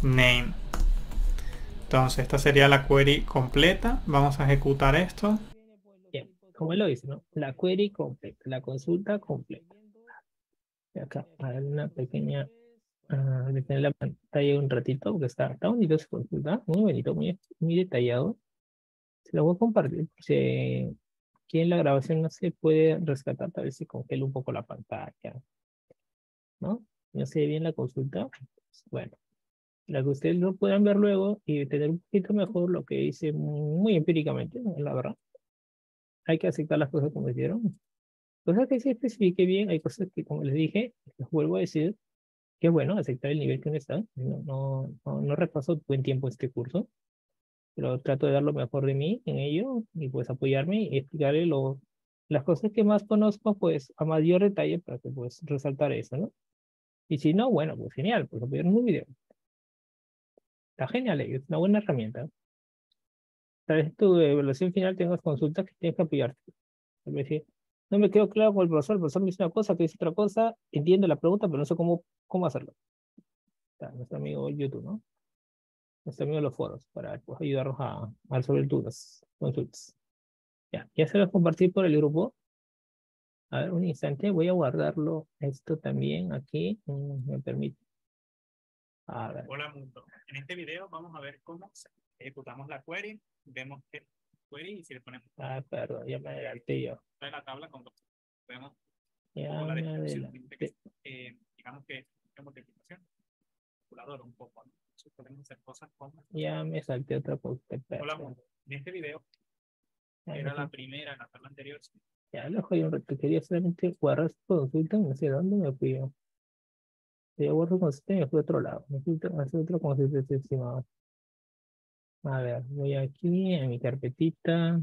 name. Entonces esta sería la query completa. Vamos a ejecutar esto. Bien, como él lo dice, ¿no? La query completa, la consulta completa. Y acá, a ver una pequeña, uh, detener la pantalla un ratito, porque está, está bonito su consulta, muy bonito, muy, muy detallado. Se lo voy a compartir, si aquí en la grabación no se puede rescatar, tal vez se congela un poco la pantalla, ¿no? No se ve bien la consulta. Bueno, la que ustedes lo puedan ver luego y tener un poquito mejor lo que hice muy empíricamente, ¿no? La verdad. Hay que aceptar las cosas como hicieron. Cosas que sí especifique bien, hay cosas que, como les dije, les vuelvo a decir, que es bueno aceptar el nivel que uno está. No, no, no, no repaso buen tiempo este curso, pero trato de dar lo mejor de mí en ello y pues apoyarme y explicarle lo, las cosas que más conozco, pues a mayor detalle para que pues resaltar eso, ¿no? Y si no, bueno, pues genial, pues apoyarme en un video. Está genial, es una buena herramienta. Tal vez tu evaluación final tengas consultas que tienes que apoyarte. Es decir, no me quedo claro con el profesor, el profesor me dice una cosa, te dice otra cosa, entiendo la pregunta, pero no sé cómo, cómo hacerlo. Está nuestro amigo YouTube, ¿no? Nuestro amigo de los foros, para pues, ayudarnos a, a resolver dudas, consultas. Ya, ya se los compartí por el grupo. A ver, un instante, voy a guardarlo esto también aquí, mm, me permite. A ver. Hola mundo. En este video vamos a ver cómo ejecutamos la query. Vemos que query y si le ponemos Ah, perdón, ya me adelanté yo. en la tabla con vemos Ya con la me descripción. adelanté. Eh, digamos que es multiplicación. Calculador un poco. ¿No? Entonces podemos hacer cosas como. Ya me salté otra cosa. Hola mundo. En este video Ya, era me- la primera en la tabla anterior. ya lo jodí un rato, quería solamente guardar esta consulta, no sé dónde me fui yo. Yo guardo consulta y me fui a otro lado. Me fui a hacer otra consulta estimado. A ver, voy aquí a mi carpetita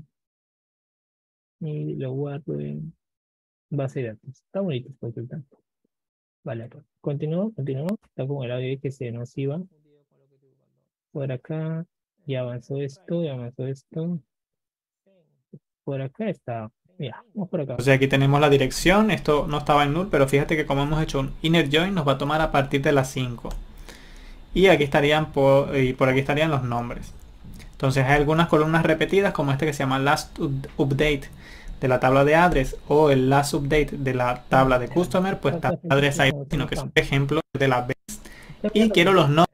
y lo guardo en base de datos. Está bonito esta consulta. Vale, pues, continúo, continúo. Está con el audio que se nos iba. Por acá, ya avanzó esto, ya avanzó esto. Por acá está. Ya, vamos por acá. Entonces aquí tenemos la dirección. Esto no estaba en null, pero fíjate que como hemos hecho un inner join, nos va a tomar a partir de las cinco. Y aquí estarían por, y por aquí estarían los nombres. Entonces hay algunas columnas repetidas, como este que se llama last update de la tabla de address o el last update de la tabla de customer, pues está address I D, sino que es un ejemplo de la base. Y quiero los nombres.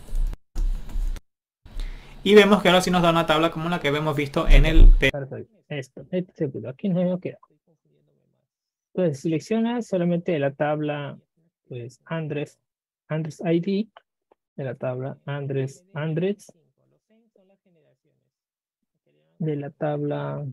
Y vemos que ahora sí nos da una tabla como la que hemos visto en el P. Perfecto. Esto, este seguro. Aquí no me queda. Entonces selecciona solamente de la tabla, pues Andres, Andres I D, de la tabla Andres, Andres, de la tabla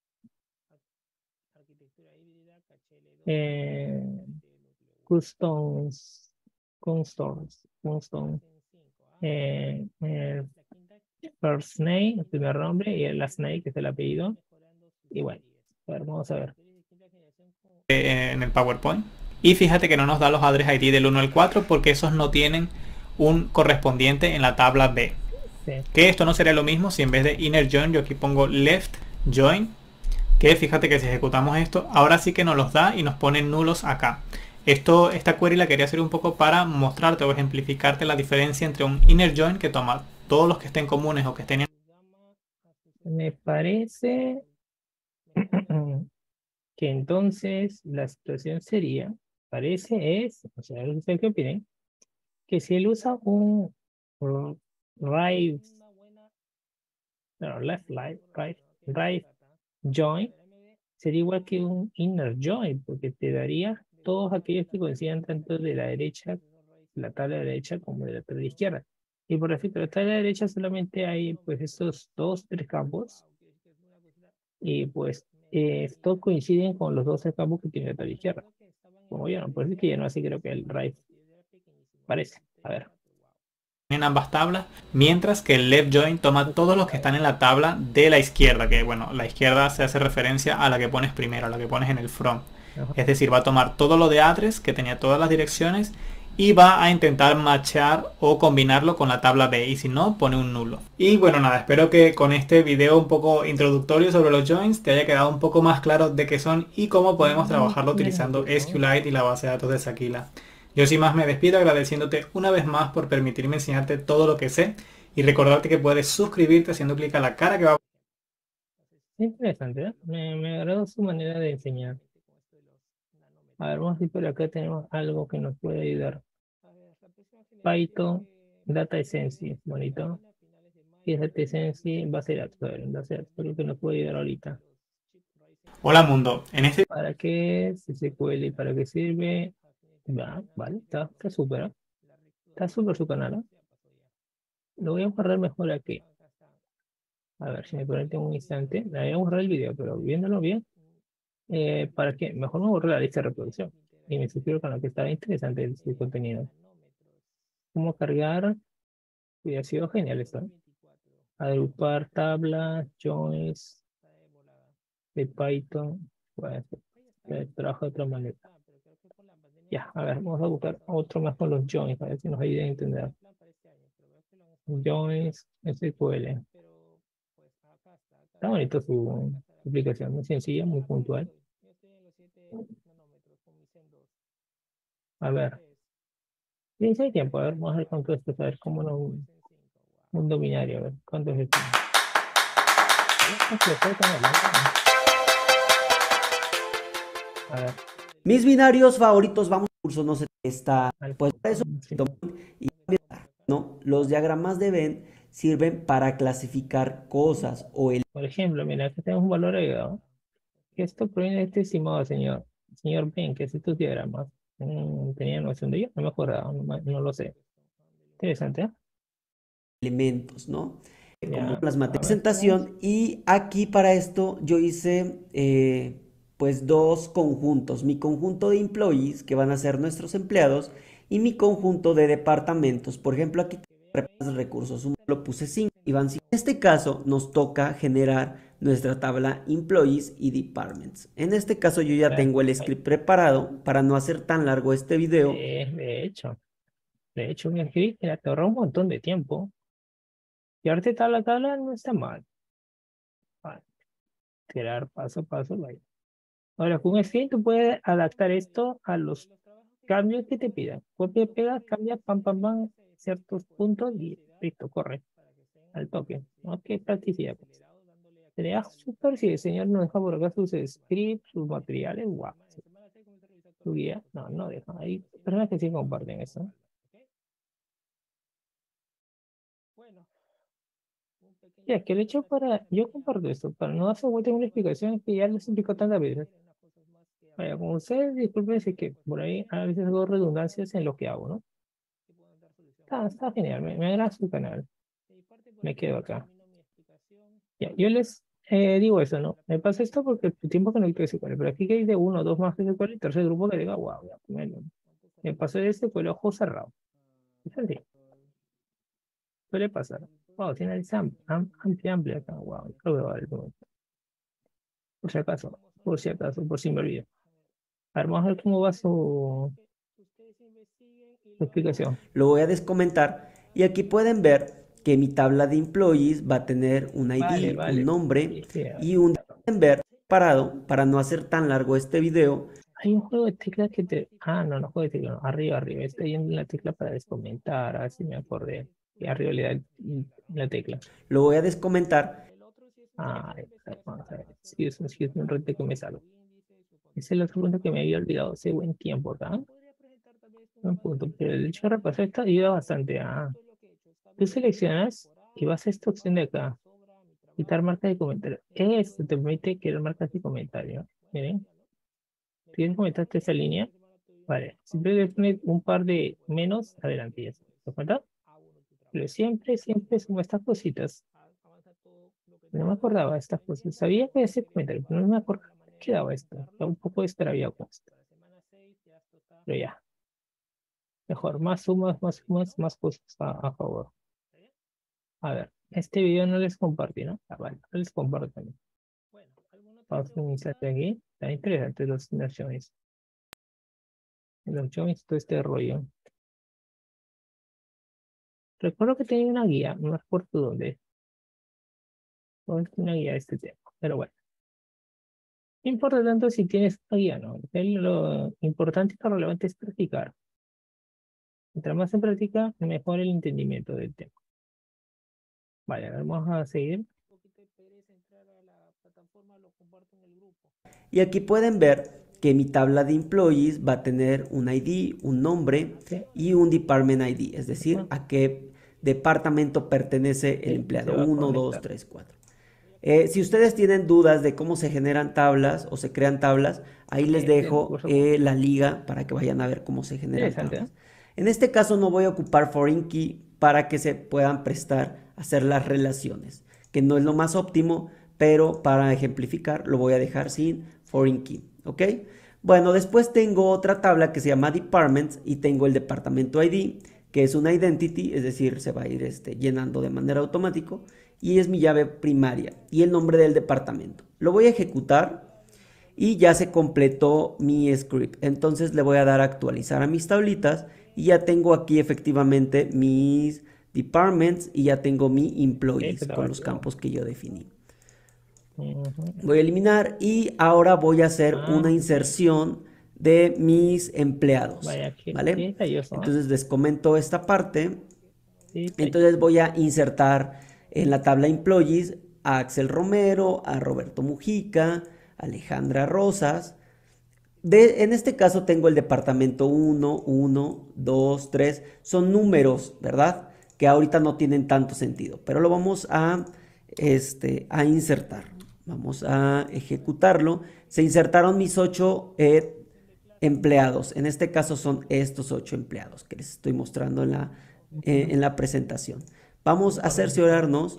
eh, customs, customs, customs, eh, eh, first name, el primer nombre, y el last name, que es el apellido. Y bueno, a ver, vamos a ver. En el PowerPoint. Y fíjate que no nos da los address I D del uno al cuatro porque esos no tienen un correspondiente en la tabla B. Sí. Que esto no sería lo mismo si en vez de inner join yo aquí pongo left join. Que fíjate que si ejecutamos esto, ahora sí que nos los da y nos pone nulos acá. Esto, esta query la quería hacer un poco para mostrarte o ejemplificarte la diferencia entre un inner join que toma todos los que estén comunes o que estén en... Me parece que entonces la situación sería, parece es, o sea, no sé qué opinen, que si él usa un r- right, no, left, right, right, right join, sería igual que un inner join, porque te daría todos aquellos que coincidan tanto de la derecha, de la tabla derecha, como de la tabla izquierda. Y por defecto, en la tabla derecha solamente hay pues estos dos, tres campos, y pues eh, estos coinciden con los dos tres campos que tiene la tabla izquierda. Como ya no, por eso es que ya no así creo que el right parece. A ver. en ambas tablas, mientras que el left join toma todos los que están en la tabla de la izquierda, que bueno, la izquierda se hace referencia a la que pones primero, a la que pones en el front. Ajá. Es decir, va a tomar todo lo de address, que tenía todas las direcciones, y va a intentar matchar o combinarlo con la tabla B, y si no, pone un nulo. Y bueno, nada, espero que con este video un poco introductorio sobre los joins te haya quedado un poco más claro de qué son y cómo podemos trabajarlo utilizando SQLite y la base de datos de Sakila. Yo sin más me despido agradeciéndote una vez más por permitirme enseñarte todo lo que sé y recordarte que puedes suscribirte haciendo clic a la cara que va. Interesante, ¿eh? Me, me agradó su manera de enseñar. A ver, vamos a ver por acá tenemos algo que nos puede ayudar. Python, Data Essence, bonito. Y Data Essence va a ser Actor, va a ser Actor que nos puede ayudar ahorita. Hola mundo, en este ¿Para qué es S Q L y para qué sirve? Va, vale, está está súper, ¿eh? Está súper su canal, ¿eh? Lo voy a borrar mejor aquí. A ver si me permite un instante. Le voy a borrar el video, pero viéndolo bien. Eh, ¿para qué? Mejor me borro la lista de reproducción. Y me suscribo con lo que está interesante el, el contenido. ¿Cómo cargar? Y ha sido genial esto, ¿eh? Agrupar tablas, joins de Python. Bueno, eh, trabajo de otra manera. Ya, a ver, vamos a buscar otro más con los joins, a ver si nos ayuda a entender. Joins, S Q L. Está bonito su aplicación, muy sencilla, muy puntual. A ver, piensa el tiempo, a ver, vamos a ver cuánto es esto, a ver cómo no, un dominario, a ver, cuánto es esto. A ver, Mis binarios favoritos, vamos, curso, no sé, está, al- pues para eso, sí. y ¿no? Los diagramas de Venn sirven para clasificar cosas o el Por ejemplo, mira, aquí tenemos un valor agregado. Esto proviene de este estimado señor, señor Ben, que hace estos diagramas. Mm, tenía noción de ello, no me acordaba, no, me- no lo sé. Interesante, ¿eh? elementos, ¿no? Como Ya, las a ver, vamos. presentación y aquí para esto yo hice eh, pues dos conjuntos, mi conjunto de employees que van a ser nuestros empleados y mi conjunto de departamentos. Por ejemplo, aquí tengo recursos, un lo puse cinco y van cinco. En este caso nos toca generar nuestra tabla employees y departments. En este caso yo ya A ver, tengo el ahí. script preparado para no hacer tan largo este video. Eh, de hecho, de hecho, un script que te ahorra un montón de tiempo. Y ahorita tabla, tabla no está mal. Vale, tirar paso a paso, vaya. Ahora, con un script tú puedes adaptar esto a los cambios que te pidan. Copia, pega, cambia, pam, pam, pam, ciertos puntos y listo, corre al toque. ¿No? Qué practicidad, pues. Sería súper si el señor nos deja por acá sus scripts, sus materiales, guau. Su guía, no, no deja. Hay personas que sí comparten eso. Ya, es que el hecho para, yo comparto esto, para no hacer vuelta en una explicación es que ya les explico tantas veces. Vaya, como ustedes, disculpen si que por ahí a veces hago redundancias en lo que hago, ¿no? Está, está genial, me, me agrada su canal. Me quedo acá. Ya, yo les eh, digo eso, ¿no? Me pasa esto porque el tiempo que no hay S Q L, pero aquí que hay de uno o dos más S Q L, el tercer grupo que diga, wow, ya, me, me pasó este con el ojo cerrado. Es así, suele pasar. Wow, tiene el sam, am, amplia, amplia acá, wow, lo veo al momento. Por si acaso, por si acaso, por si me olvido. A ver, vamos a ver cómo va su, su explicación. Lo voy a descomentar y aquí pueden ver que mi tabla de employees va a tener un Vale, I D, un vale. nombre Sí, sí, y un pueden ver parado para no hacer tan largo este video. hay un juego de teclas que te. Ah, no, no juego de teclas, no. Arriba, arriba. Está ahí en la tecla para descomentar. Así me acordé. Y arriba le da el- la tecla. Lo voy a descomentar. Ah, vamos a ver. Sí, es un, sí, es un reto que me salgo. Ese es el otro punto que me había olvidado hace buen tiempo acá. Un punto. Pero el hecho de repasar esto ayuda bastante. Ah, tú seleccionas y vas a esta opción de acá. Quitar marcas de comentario. Esto te permite crear marcas de comentario. Miren. ¿Tienes comentaste esa línea? Vale. Siempre le pones un par de menos adelante. Ya. ¿Te das cuenta? Pero siempre, siempre son estas cositas. No me acordaba de estas cosas. Sabía que ese comentario, pero no me acordaba. ¿Qué quedaba esto? Estaba un poco extraviado con esto. Pero ya. Mejor. Más sumas, más sumas, más cosas a, a favor. A ver. Este video no les compartí, ¿no? Ah, vale. No les comparto también. Vamos a iniciar aquí. Está interesante las nociones. Las nociones, todo este rollo. Recuerdo que tenía una guía. No me acuerdo dónde. No es una guía de este tema. Pero bueno. No importa tanto si tienes una guía, ¿no? El- Lo importante y lo relevante es practicar. Mientras más en práctica, mejor el entendimiento del tema. Vale, vamos a seguir. Y aquí pueden ver que mi tabla de employees va a tener un I D, un nombre Sí. y un department I D, es decir, Ajá. a qué departamento pertenece el Sí, empleado, se va a uno, dos, conectar. tres, cuatro. Eh, si ustedes tienen dudas de cómo se generan tablas o se crean tablas, ahí les Sí, sí, dejo por eh, supuesto. la liga para que vayan a ver cómo se generan Interesante, tablas. ¿eh? En este caso no voy a ocupar foreign key para que se puedan prestar a hacer las relaciones, que no es lo más óptimo, pero para ejemplificar lo voy a dejar sin foreign key, ¿ok? Bueno, después tengo otra tabla que se llama departments y tengo el departamento I D, que es una identity, es decir, se va a ir este, llenando de manera automática y es mi llave primaria y el nombre del departamento. Lo voy a ejecutar y ya se completó mi script. Entonces le voy a dar a actualizar a mis tablitas y ya tengo aquí efectivamente mis departments y ya tengo mi employees Sí, con los claro. campos que yo definí. Ujú. Voy a eliminar y ahora voy a hacer Ah, una ok. inserción de mis empleados, Vaya, qué, qué ¿vale? detalloso, ¿eh? Entonces les comento esta parte. Qué detalloso. Entonces voy a insertar en la tabla employees a Axel Romero, a Roberto Mujica, a Alejandra Rosas. De, en este caso tengo el departamento uno, uno, dos, tres. Son números, ¿verdad? Que ahorita no tienen tanto sentido, pero lo vamos a, este, a insertar. Vamos a ejecutarlo. Se insertaron mis ocho eh, empleados. En este caso son estos ocho empleados que les estoy mostrando en la, eh, en la presentación. Vamos a cerciorarnos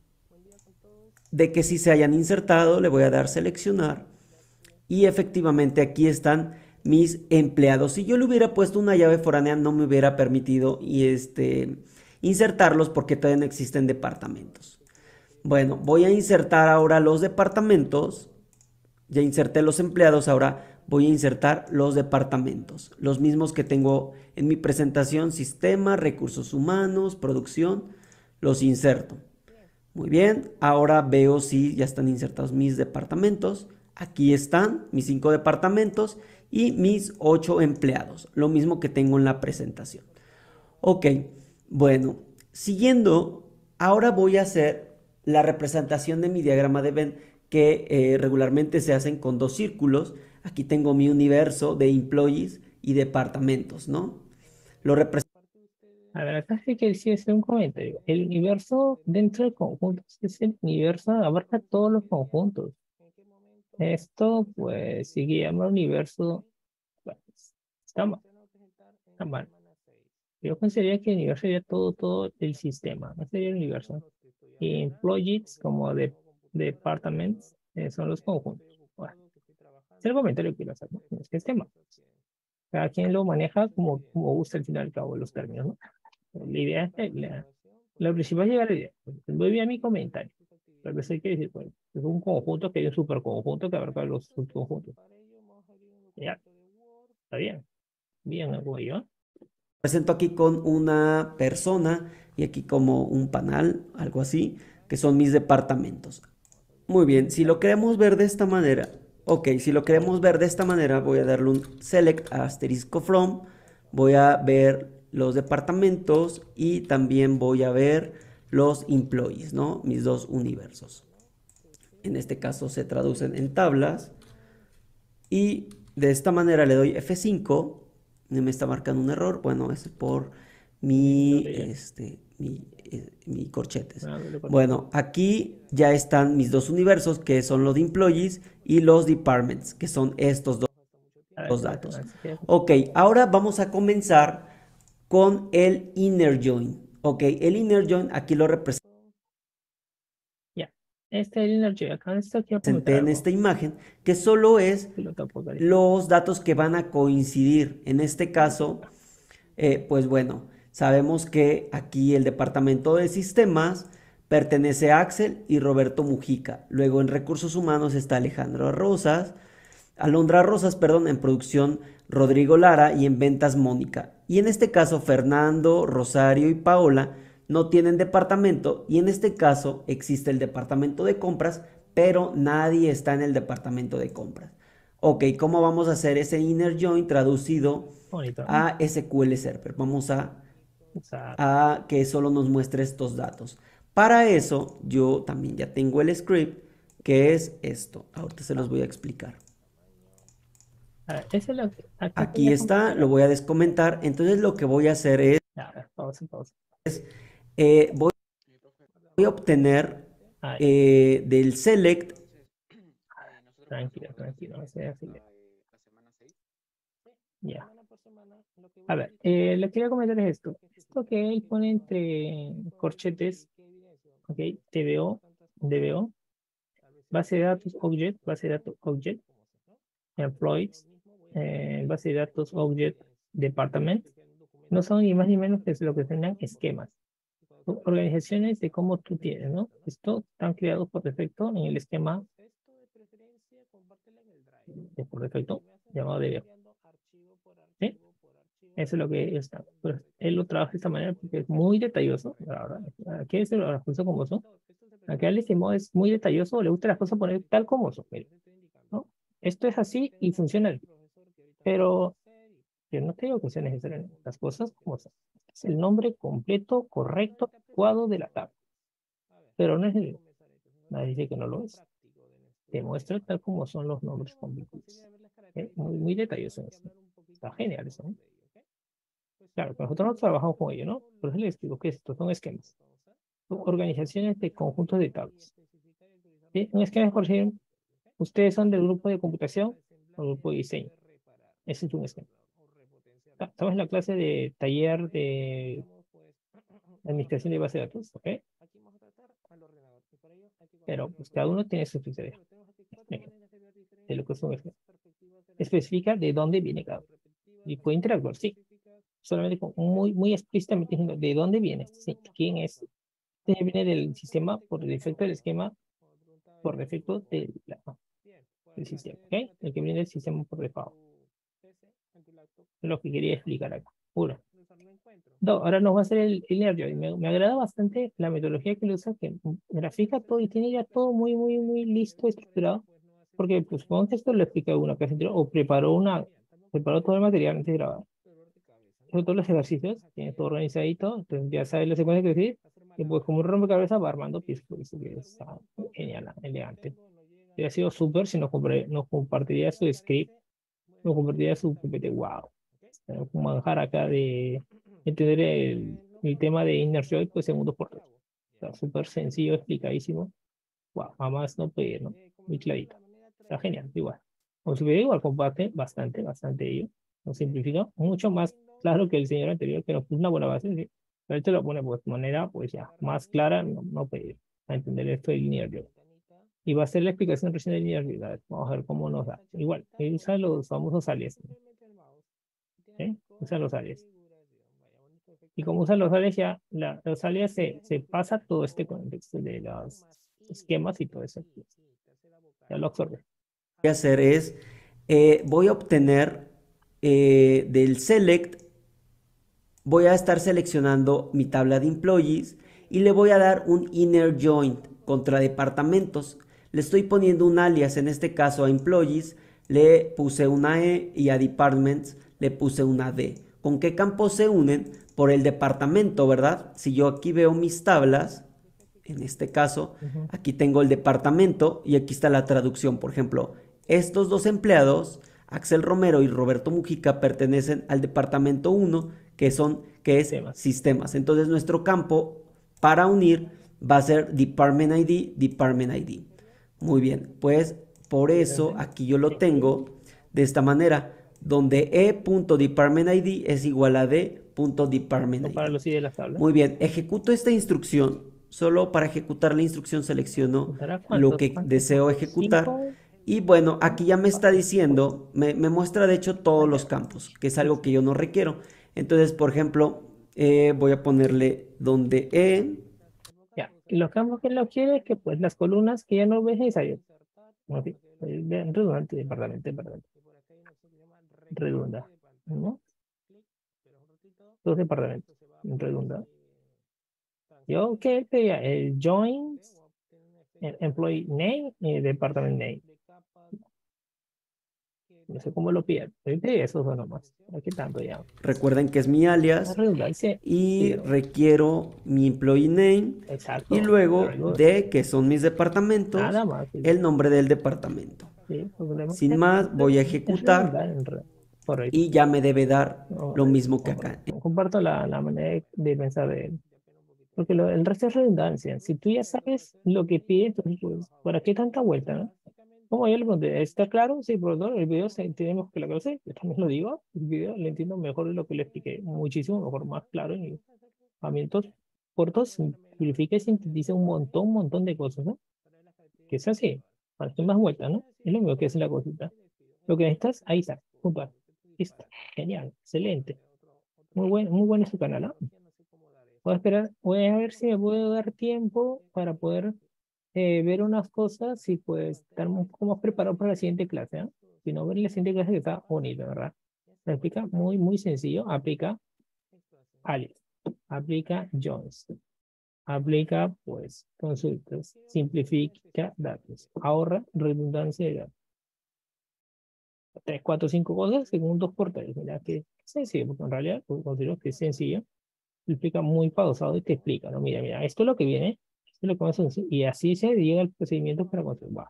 de que sí se hayan insertado. Le voy a dar seleccionar y efectivamente aquí están mis empleados. Si yo le hubiera puesto una llave foránea no me hubiera permitido y este, insertarlos porque todavía no existen departamentos. Bueno, voy a insertar ahora los departamentos. Ya inserté los empleados, ahora voy a insertar los departamentos. Los mismos que tengo en mi presentación: sistema, recursos humanos, producción. Los inserto. Muy bien, ahora veo si ya están insertados mis departamentos. Aquí están mis cinco departamentos y mis ocho empleados. Lo mismo que tengo en la presentación. Ok, bueno, siguiendo, ahora voy a hacer la representación de mi diagrama de Venn que eh, regularmente se hacen con dos círculos. Aquí tengo mi universo de employees y departamentos, ¿no? Lo represento. A ver, acá sí que sí es un comentario. El universo dentro de conjuntos es el universo, abarca todos los conjuntos. Esto, pues, si llama universo, pues, está mal. Está mal. Yo consideraría que el universo sería todo, todo el sistema, no sería el universo. Y employees, como de departments, eh, son los conjuntos. Bueno, es el comentario que quiero hacer, ¿no? No es que esté mal. Cada quien lo maneja como, como gusta al fin y al cabo los términos, ¿no? La idea es que la, la principal es llegar a la idea. Muy bien mi comentario. Tal vez hay que decir, bueno, es un conjunto que hay un superconjunto que abarca los subconjuntos. Ya, está bien. Bien, algo yo. Presento aquí con una persona y aquí como un panel, algo así, que son mis departamentos. Muy bien, si lo queremos ver de esta manera, ok, si lo queremos ver de esta manera, voy a darle un select asterisco from, voy a ver los departamentos y también voy a ver los employees, ¿no? Mis dos universos. En este caso se traducen en tablas y de esta manera le doy F cinco. Me está marcando un error. Bueno, es por mi, este, mi, eh, mi corchetes. Bueno, aquí ya están mis dos universos, que son los de employees y los departments, que son estos dos, dos datos. Ok, ahora vamos a comenzar con el inner join. Ok, el inner join aquí lo representa. Este es el inner join. Acá esto quiero Presenté comentar en algo. esta imagen que solo es Lo tapo acá. los datos que van a coincidir. En este caso, eh, pues bueno, sabemos que aquí el departamento de sistemas pertenece a Axel y Roberto Mujica. Luego en recursos humanos está Alejandro Rosas, Alondra Rosas, perdón, en producción Rodrigo Lara y en ventas Mónica. Y en este caso Fernando, Rosario y Paola no tienen departamento y en este caso existe el departamento de compras, pero nadie está en el departamento de compras. Ok, ¿cómo vamos a hacer ese inner join traducido Bonito, ¿no? a S Q L Server? Vamos a, O sea, a que solo nos muestre estos datos. Para eso, yo también ya tengo el script, que es esto. Ahorita se los voy a explicar. a ver, eso es lo que aquí Aquí tenemos. está, lo voy a descomentar. Entonces lo que voy a hacer es, A ver, pausa, pausa. eh, voy voy a obtener Ahí, eh, del select, tranquilo, tranquilo. No sé, así que- Ya. A ver, eh, lo que quería comentar es esto. Esto que él pone entre corchetes, ok, T B O, D B O, base de datos object, base de datos object, employees, eh, base de datos object, department, no son ni más ni menos que lo que tengan esquemas. O- Organizaciones de cómo tú tienes, ¿no? Esto están creados por defecto en el esquema de por defecto llamado D B O. ¿Sí? Eso es lo que está. Pues él lo trabaja de esta manera porque es muy detalloso. Ahora, aquí es las cosas como son. Acá el estimado es muy detalloso, le gusta las cosas poner tal como son. Mire, ¿no? Esto es así y funciona. Pero yo no te digo que sea necesario las cosas como son. Es el nombre completo, correcto, adecuado de la tabla. Pero no es el. Nadie dice que no lo es. Te muestra tal como son los nombres completos. ¿Eh? Muy, muy detalloso en eso. Está genial eso, ¿no? Claro, pero nosotros no trabajamos con ello, ¿no? Por eso les explico que estos son esquemas. Son organizaciones de conjuntos de tablas. ¿Sí? Un esquema es, por ejemplo, ustedes son del grupo de computación o grupo de diseño. Ese es un esquema. Ah, estamos en la clase de taller de administración de base de datos, ¿ok? Pero pues, cada uno tiene su criterio de lo que es un esquema. Especifica de dónde viene cada uno. Y puede interactuar, sí. Solamente con muy, muy explícitamente diciendo de dónde viene, sí, quién es. Este viene del sistema por defecto del esquema, por defecto de la, del sistema, ¿ok? El que viene del sistema por defecto. Es lo que quería explicar acá. Uno. Dos, ahora nos va a hacer el, el nervio. Y me, me agrada bastante la metodología que le usa, que grafica todo y tiene ya todo muy, muy, muy listo, estructurado. Porque, pues, supongo que esto lo explica una clase anterior, o preparó una, preparó todo el material antes de grabar. Hizo todos los ejercicios, tiene todo organizadito, entonces ya sabes la secuencia que decir, y pues como un rompecabezas va armando piezas, por eso que está genial, elegante. Hubiera sido súper si nos, compre- nos compartiría su script, nos compartiría su P P T, wow. Tenemos un manjar acá de entender el, el tema de Inner Joy, pues segundos por tres. Está súper sencillo, explicadísimo. Wow, jamás no pedir, ¿no? Muy clarito. Está genial, igual. Con su video igual comparte bastante, bastante ello. Lo simplifica mucho más claro que el señor anterior, que nos puso una buena base, ¿sí? Pero este lo pone pues, de manera, pues ya, más clara, no, no pedir, a entender esto de Linear Joy. Y va a ser la explicación recién de Linear Joy. A ver, vamos a ver cómo nos da. Igual, él usa los famosos alias. ¿Sí? Usa los alias. Y como usa los alias, ya, la, los alias se, se pasa todo este contexto de los esquemas y todo eso. Ya lo absorbe. voy a hacer es, eh, voy a obtener eh, del select, voy a estar seleccionando mi tabla de employees y le voy a dar un inner joint contra departamentos. Le estoy poniendo un alias, en este caso a employees le puse una E y a departments le puse una D. ¿Con qué campos se unen? Por el departamento, ¿verdad? Si yo aquí veo mis tablas, en este caso, Ujú. aquí tengo el departamento y aquí está la traducción. Por ejemplo, estos dos empleados, Axel Romero y Roberto Mujica, pertenecen al departamento uno, que son, que es Temas. sistemas. Entonces nuestro campo para unir va a ser Department I D, Department I D. Muy bien, pues por eso aquí yo lo tengo de esta manera, donde E.DepartmentID es igual a D.DepartmentID. Para los I de las tablas. Muy bien, ejecuto esta instrucción. Solo para ejecutar la instrucción selecciono ¿Dará lo cuántos? que ¿Cuántos deseo son? ejecutar. ¿Cinco? Y bueno, aquí ya me está Cuatro. diciendo, me, me muestra de hecho todos los campos, que es algo que yo no requiero. Entonces, por ejemplo, eh, voy a ponerle donde E. Ya. Y los campos que lo quiere es que pues las columnas que ya no ves necesarias. Ok. Redundante, departamento, departamento. Redunda. ¿No? Dos departamentos. Redunda. Yo que pedía el join, el employee name y el department name. No sé cómo lo pierdo. De eso son nomás. ¿Qué tanto ya? Recuerden que es mi La alias redundancia. y Sí, requiero mi employee name y exacto. luego Luego, de que son mis departamentos, nada más. Sí, el nombre del departamento. sí, problema. Sin más, voy a Es ejecutar redundante, en re- correcto. y ya me debe dar No, lo mismo que acá. correcto. Comparto la, la manera de, de pensar de él. Porque lo- el resto es redundancia. Si tú ya sabes lo que pide, entonces, pues, ¿para qué tanta vuelta, no? Como yo le pregunté, ¿está claro? Sí, por favor, el video se, tenemos que lo que sé, yo también lo digo, el video le entiendo mejor de lo que le expliqué, muchísimo mejor, más claro, en herramientas cortos, simplifica y sintetiza un montón, un montón de cosas, ¿no? Que es así, para que más vueltas, ¿no? Es lo mismo que es la cosita. Lo que necesitas, ahí está, puntual. Listo, genial, excelente. Muy bueno, muy bueno su canal, ¿no? Voy a esperar, voy a ver si me puedo dar tiempo para poder eh, ver unas cosas y pues estar un poco más preparado para la siguiente clase, ¿ah? Si no, ver la siguiente clase que está bonita, ¿verdad? Se explica muy, muy sencillo. Aplica alias, aplica Jones, aplica pues consultas, simplifica datos, ahorra redundancia de datos. Tres, cuatro, cinco cosas según dos por tres. Mira que sencillo, porque en realidad pues, considero que es sencillo. Te explica muy pausado y te explica, ¿no? Mira, mira, esto es lo que viene, esto es lo que vamos a hacer, y así se llega al procedimiento para conservar.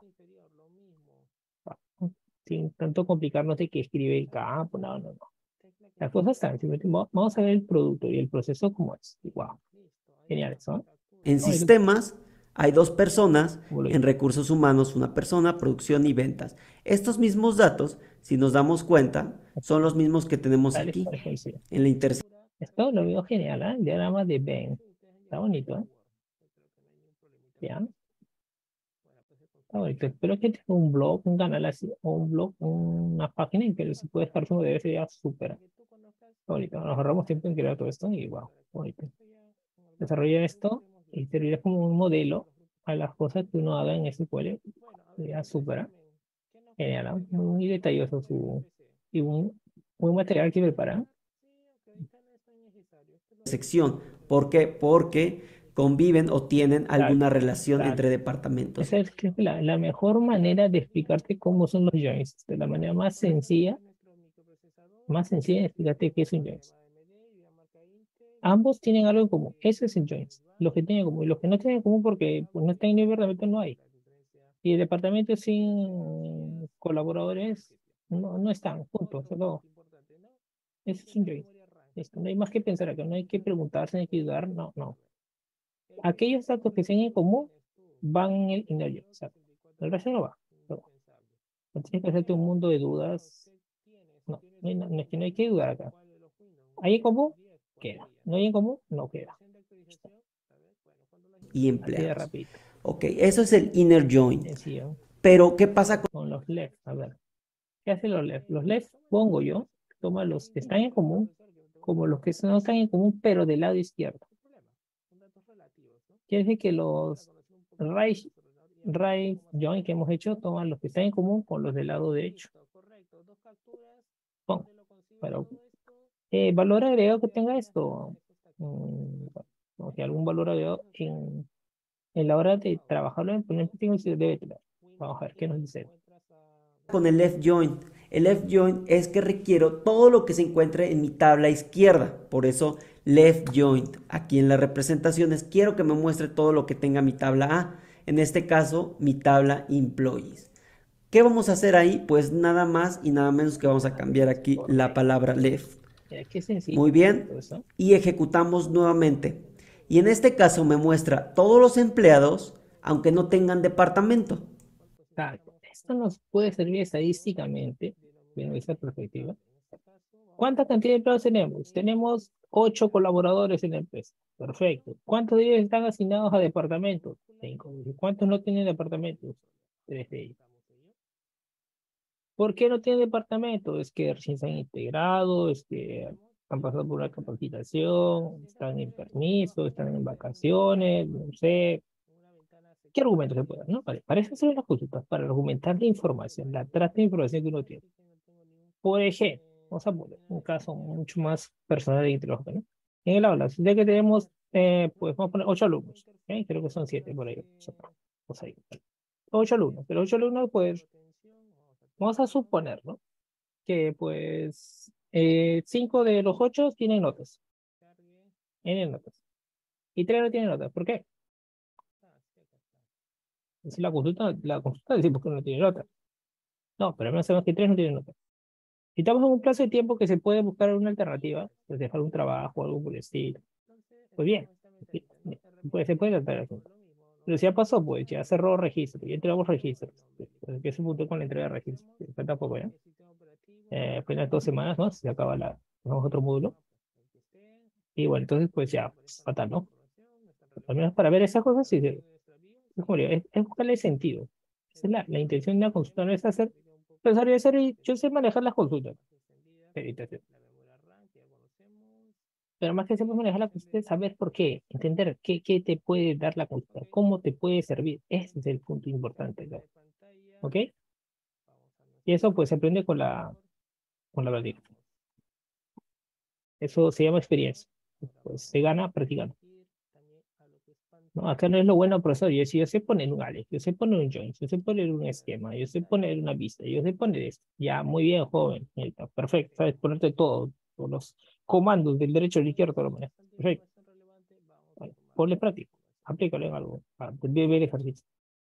Sin tanto complicarnos de que escribe el campo, no, no, no. Las cosas están, simplemente va- vamos a ver el producto y el proceso como es. Wow, genial eso, ¿no? En No, eso sistemas hay dos personas, como lo en hice. recursos humanos una persona, producción y ventas. Estos mismos datos, si nos damos cuenta, son los mismos que tenemos Dale, aquí para que sí. en la intersección. Esto lo veo genial, ¿eh? El diagrama de Ben. Está bonito, ¿eh? Ya, está bonito. Espero que tenga un blog, un canal así, o un blog, una página en que se puede estar subiendo de ese día súper. Está bonito. Nos ahorramos tiempo en crear todo esto y wow, bonito. Desarrolla esto y servir como un modelo a las cosas que uno haga en S Q L. Ya supera. Genial, ¿no? Muy, muy detalloso su, y un buen material que prepara. ¿Por qué? Porque conviven o tienen Claro, alguna relación claro. entre departamentos. Esa es creo que la, la mejor manera de explicarte cómo son los joins. De la manera más sencilla, más sencilla de explicarte qué es un joins. Ambos tienen algo en común. Eso es el joins. Los que tienen en común y los que no tienen en común porque pues, no están en el departamento no hay. Y el departamento sin colaboradores no, no están juntos. Solo eso es un join. Listo, no hay más que pensar acá, no hay que preguntarse, no hay que ayudar, no, no. Aquellos datos que sean en común van en el inner join. O sea, el resto no va. No, no tienes que hacerte un mundo de dudas. No, no, hay, no, no es que no hay que dudar acá. ¿Hay en común? Queda. ¿No hay en común? No queda. Y Así de empleados. rapidito. Ok, eso es el inner join. Sencillo. Pero, ¿qué pasa con Con los left, a ver. ¿Qué hacen los left? Los left pongo yo, toma los que están en común, como los que no están en común, pero del lado izquierdo. Quiere decir que los right, right join que hemos hecho toman los que están en común con los del lado derecho. Pon. Pero, eh, valor agregado que tenga esto. Mm, o que algún valor agregado en, en la hora de trabajarlo en poner se debe tener. Vamos a ver qué nos dice. con el left join? El left join es que requiero todo lo que se encuentre en mi tabla izquierda. Por eso left join. Aquí en las representaciones quiero que me muestre todo lo que tenga mi tabla A. En este caso, mi tabla employees. ¿Qué vamos a hacer ahí? Pues nada más y nada menos que vamos a cambiar aquí la palabra left. Mira, qué sencillo. Muy bien. Y ejecutamos nuevamente. Y en este caso me muestra todos los empleados, aunque no tengan departamento. Exacto. Esto nos puede servir estadísticamente, desde esa perspectiva. ¿Cuánta cantidad de empleados tenemos? Tenemos ocho colaboradores en la empresa. Perfecto. ¿Cuántos de ellos están asignados a departamentos? Cinco. ¿Cuántos no tienen departamentos? Tres de ellos. ¿Por qué no tienen departamento? Es que recién se han integrado, es que han pasado por una capacitación, están en permiso, están en vacaciones, no sé. ¿Qué argumentos se pueden dar? ¿No? Vale, para eso sirven las consultas, para argumentar la información, la trata de información que uno tiene. Por ejemplo, vamos a poner un caso mucho más personal e ideológico, ¿no? En el aula, ya que tenemos, eh, pues vamos a poner ocho alumnos, ¿okay? Creo que son siete por ahí. Pues ahí. Ocho alumnos, pero ocho alumnos, pues, vamos a suponer, ¿no? que pues eh, cinco de los ocho tienen notas. Tienen notas. Y tres no tienen notas. ¿Por qué? Si la consulta, la consulta dice porque no tiene notas. No, pero al menos sabemos que tres no tienen notas. Si estamos en un plazo de tiempo que se puede buscar una alternativa, pues dejar un trabajo o algo por el estilo. Pues bien, pues se puede tratar así. Pero si ya pasó, pues ya cerró registro, ya entregamos registros. Pues, que se punto con la entrega de registros. Falta poco, ¿ya? Eh, apenas dos semanas, ¿no? Se acaba la, tenemos otro módulo. Y bueno, entonces pues ya, pues, fatal, ¿no? Al menos para ver esas cosas, sí, sí. Es, como digo, es, es buscarle sentido. Esa es la, la intención de la consulta, no es hacer, pensar y hacer, y yo sé manejar las consultas. Meditación. Pero más que sepas manejar la consulta es saber por qué, entender qué, qué te puede dar la consulta, cómo te puede servir. Ese es el punto importante, ¿no? ¿Ok? Y eso pues se aprende con la, con la práctica. Eso se llama experiencia. Pues se gana practicando. No, acá no es lo bueno, profesor. Yo, si yo sé poner un Alex, yo sé poner un join, yo sé poner un esquema, yo sé poner una vista, yo sé poner esto. Ya, muy bien, joven. Ahí está, perfecto. Sabes ponerte todo, todos los comandos del derecho al izquierdo, lo manejas. Perfecto. Vale, ponle práctico. Aplícalo en algo. Ah, te debe ver ejercicio.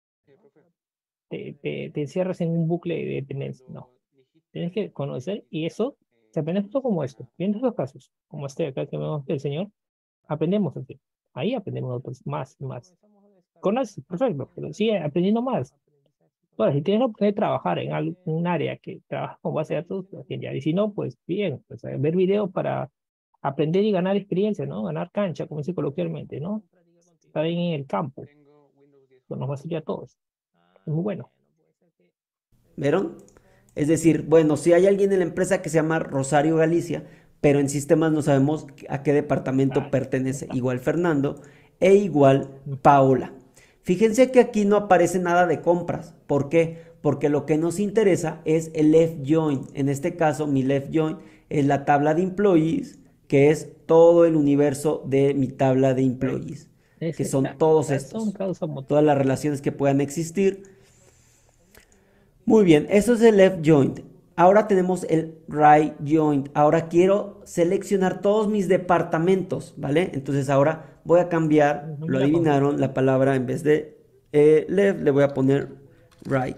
Te, te, te encierras en un bucle de dependencia. No. Tienes que conocer y eso se aprende justo como esto. Viendo estos casos, como este acá que vemos del señor, aprendemos así. Ahí aprendemos nosotros más y más. Conoces, perfecto, pero sigue aprendiendo más. Bueno, si tienes la oportunidad de trabajar en algún área que trabaja con base de datos, pues genial. Y si no, pues bien, pues eh, ver videos para aprender y ganar experiencia, ¿no? Ganar cancha, como dice coloquialmente, ¿no? Estar ahí en el campo, pues nos va a servir a todos. Es muy bueno. ¿Vieron? Es decir, bueno, si hay alguien en la empresa que se llama Rosario Galicia, pero en sistemas no sabemos a qué departamento Ah, pertenece, igual Fernando e igual Paola. Fíjense que aquí no aparece nada de compras. ¿Por qué? Porque lo que nos interesa es el left join. En este caso, mi left join es la tabla de employees, que es todo el universo de mi tabla de employees, es que son esta todos razón, estos, causa, motivo. todas las relaciones que puedan existir. Muy bien, eso es el left joint. Ahora tenemos el right joint. Ahora quiero seleccionar todos mis departamentos, ¿vale? Entonces ahora voy a cambiar, No lo me la consulta. adivinaron, la palabra en vez de eh, left le voy a poner right.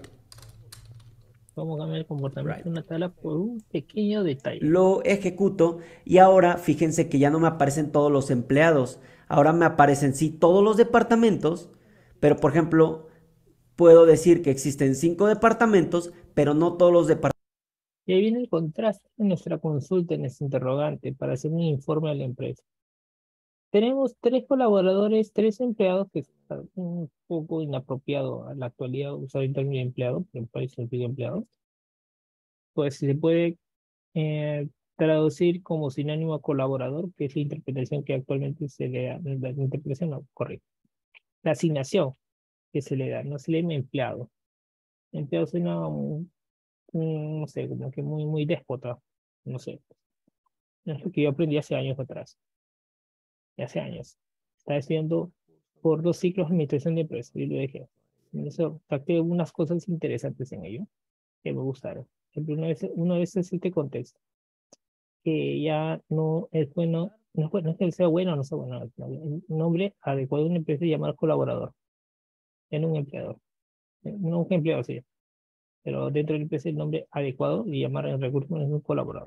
Vamos a cambiar el comportamiento Right. de una tabla por un pequeño detalle. Lo ejecuto y ahora fíjense que ya no me aparecen todos los empleados. Ahora me aparecen sí todos los departamentos, pero por ejemplo, puedo decir que existen cinco departamentos, pero no todos los departamentos. Y ahí viene el contraste en nuestra consulta, en este interrogante, para hacer un informe a la empresa. Tenemos tres colaboradores, tres empleados, que es un poco inapropiado a la actualidad usar el término empleado, pero parece sentido empleado. Pues se puede eh, traducir como sinónimo a colaborador, que es la interpretación que actualmente se le da, la interpretación no, correcto. La asignación que se le da, no se le llama empleado. Empleado suena, un- un, no sé, como que muy, muy déspota, no sé. No es lo que yo aprendí hace años atrás, hace años. Estaba estudiando por dos ciclos de administración de empresas y lo dejé. En eso capté unas cosas interesantes en ello que me gustaron. Por ejemplo, uno de esos uno de esos es este contexto, que ya no es bueno, no es, bueno, no es que sea bueno o no sea bueno, no, el nombre adecuado de una empresa es llamar colaborador, en un empleador, eh, no un empleado, sí, pero dentro de la empresa el nombre adecuado de llamar en recursos humanos es un colaborador.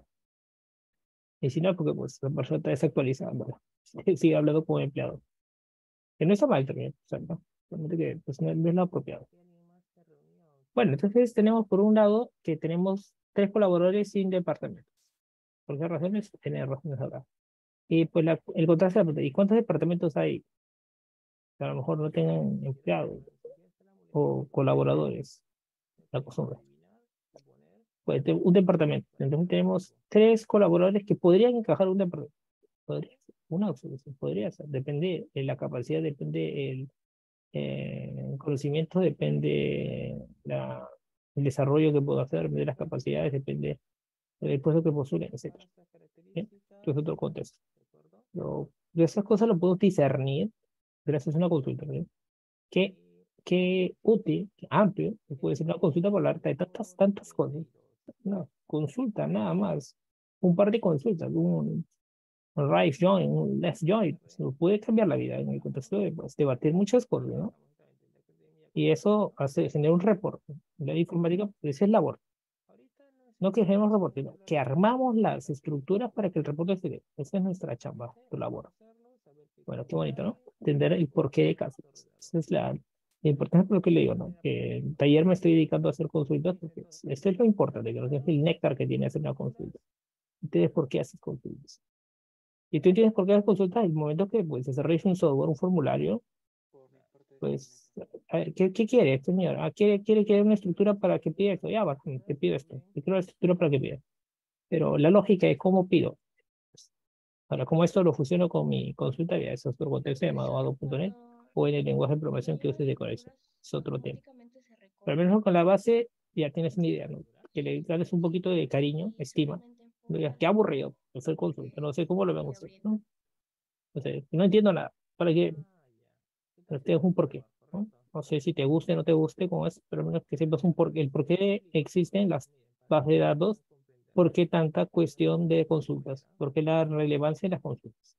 Y si no, porque pues la persona está desactualizada, ¿verdad? Sigue hablando como empleado. Que no está mal también, o sea, ¿no? Solamente que pues, no, no es lo apropiado. Bueno, entonces tenemos por un lado que tenemos tres colaboradores sin departamentos. ¿Por qué razones? Tiene razones acá. Y pues la, el contraste, de la pregunta, ¿y cuántos departamentos hay que a lo mejor no tengan empleados o colaboradores? La costumbre. Pues de- un departamento. Entonces tenemos tres colaboradores que podrían encajar en un departamento. Podría ser una solución, podría ser. Depende de la capacidad, depende el eh, conocimiento, depende la, el desarrollo que puedo hacer, depende de las capacidades, depende del puesto que postulen, etcétera. ¿Bien? Entonces otro contexto. Pero de esas cosas lo puedo discernir gracias a una consulta. ¿Bien? Qué, qué útil, qué amplio, que puede ser una consulta por hablar de tantas, tantas cosas. Una consulta, nada más. Un par de consultas, un, un right join, un left join, pues, nos puede cambiar la vida en el contexto de pues, debatir muchas cosas, ¿no? Y eso hace, genera un reporte. La informática, pues, esa es labor. No que generemos reporte, no, que armamos las estructuras para que el reporte se dé. Esa es nuestra chamba, tu labor. Bueno, qué bonito, ¿no? Entender el porqué de casos. Esa es la, la importancia por lo que le digo, ¿no? Que el taller me estoy dedicando a hacer consultas porque es- esto es lo importante, que no es el néctar que tiene hacer una consulta. ¿Entiendes por qué haces consultas? Y tú entiendes por qué haces consultas en el momento que pues desarrollas un software, un formulario, pues, a ver, ¿qué, qué quiere este señor? Ah, quiere, quiere que haya una estructura para que pida esto. Ya, va, te pido esto. Te quiero la estructura para que pida. Pero la lógica es cómo pido. Ahora, cómo esto lo fusiono con mi consulta, ya es otro contexto llamado ado punto net o en el lenguaje de programación que uses de conexión. Es otro tema. Pero al menos con la base ya tienes una idea, ¿no? Que le das un poquito de cariño, estima. No digas, qué aburrido hacer consulta, no sé cómo lo ven ustedes, ¿no? O sea, no entiendo nada. ¿Para qué? Pero este es un porqué, ¿no? No sé si te guste o no te guste, como es, pero al menos que sepas un porqué, el por qué existen las bases de datos, por qué tanta cuestión de consultas, por qué la relevancia de las consultas.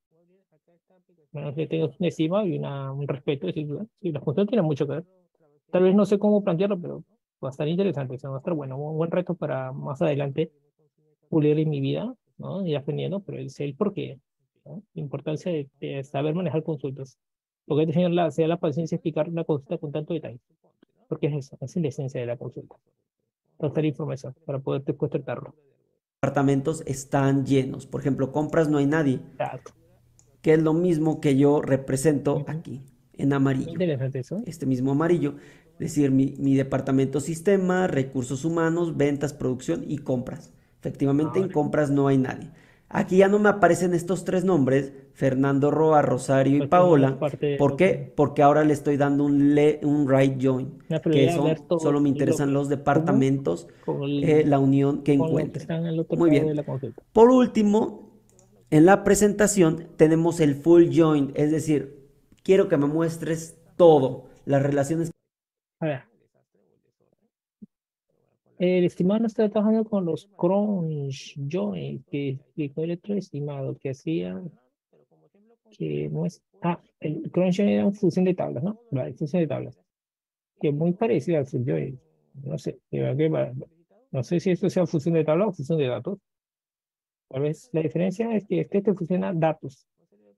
Bueno, que tengas una estima y una, un respeto, es decir, bueno, sí, las consultas tienen mucho que ver. Tal vez no sé cómo plantearlo, pero va a estar interesante, o sea, va a estar bueno, un buen reto para más adelante pulir en mi vida, ¿no? Ir aprendiendo, pero el sé el por qué, ¿no? La importancia de, de saber manejar consultas. Porque hay que tener la, sea la paciencia de explicar una consulta con tanto detalle. Porque es eso, esa es la esencia de la consulta. Tratar información para poder después tratarlo. Departamentos están llenos. Por ejemplo, compras no hay nadie, Exacto. que es lo mismo que yo represento Ujú. aquí, en Muy amarillo. interesante eso. Este mismo amarillo. Es decir, mi, mi departamento sistema, recursos humanos, ventas, producción y compras. Efectivamente, en Ahora, compras no hay nadie. Aquí ya no me aparecen estos tres nombres, Fernando Roa, Rosario y pues no es Paola. parte de ¿Por lo que qué? Porque ahora le estoy dando un, le, un right join, una que prioridad ver son, todo solo me lo interesan que los común departamentos, con, eh, el, la unión que con lo que encuentren. está en el otro Muy lado de bien. la consulta. Por último, en la presentación tenemos el full join, es decir, quiero que me muestres todo, las relaciones. A ver, el estimado no está trabajando con los crunch joint que explicó el otro estimado que hacía que no es. Ah, el crunch joint era una función de tablas, ¿no? Vale, función de tablas. Que es muy parecida al full joint. No sé, de verdad que va- no sé si esto sea función de tabla o función de datos. Tal vez la diferencia es que este te funciona datos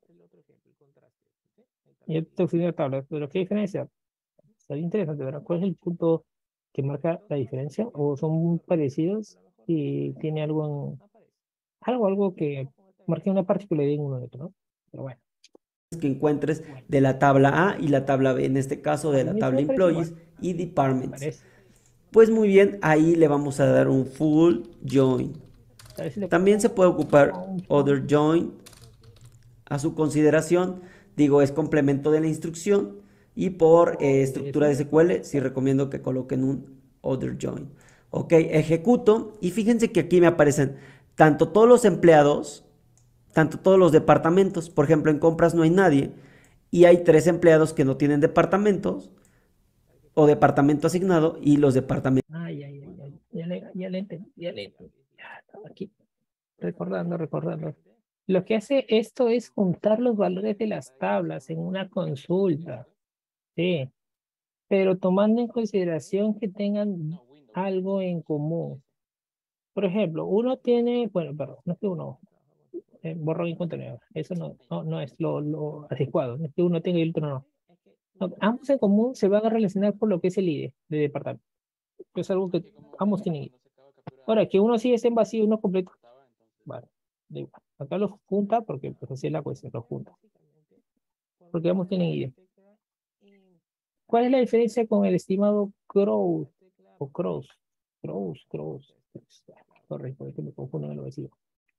y este te funciona tablas. Pero ¿qué diferencia? Sería interesante, ¿verdad? ¿Cuál es el punto que marca la diferencia? ¿O son muy parecidos y tiene algo en, algo, algo que marque una particularidad en uno y otro, ¿no? Pero bueno, Que encuentres de la tabla A y la tabla B, en este caso a de la mí eso tabla me parece igual, Employees y me Departments. parece. Pues muy bien, ahí le vamos a dar un full join. A ver si le También se puede ocupar pongo un other poco. join a su consideración. Digo, es complemento de la instrucción y por eh, estructura de Eso, S Q L sí recomiendo que coloquen un other join. Ok, ejecuto y fíjense que aquí me aparecen tanto todos los empleados, tanto todos los departamentos. Por ejemplo, en compras no hay nadie y hay tres empleados que no tienen departamentos o departamento asignado y los departamentos. ay, ay, ay, ay, ya le, ya le entendí, ya le entendí. Ya estaba aquí, recordando, recordando. Lo que hace esto es juntar los valores de las tablas en una consulta, sí, pero tomando en consideración que tengan algo en común. Por ejemplo, uno tiene, bueno, perdón, no es que uno, eh, borrón y cuenta nueva, eso no, no, no es lo, lo adecuado, no es que uno tenga y el otro no. No, ambos en común se van a relacionar por lo que es el I D E de departamento, que es algo que ambos tienen I D E. Ahora, que uno sí esté en vacío y uno completo, vale, da igual. Acá los junta porque pues así es la cuestión, los junta, porque ambos tienen I D E. ¿Cuál es la diferencia con el estimado Crow o Cross? Cross, Cross. Correcto, es que me confundo en lo decía.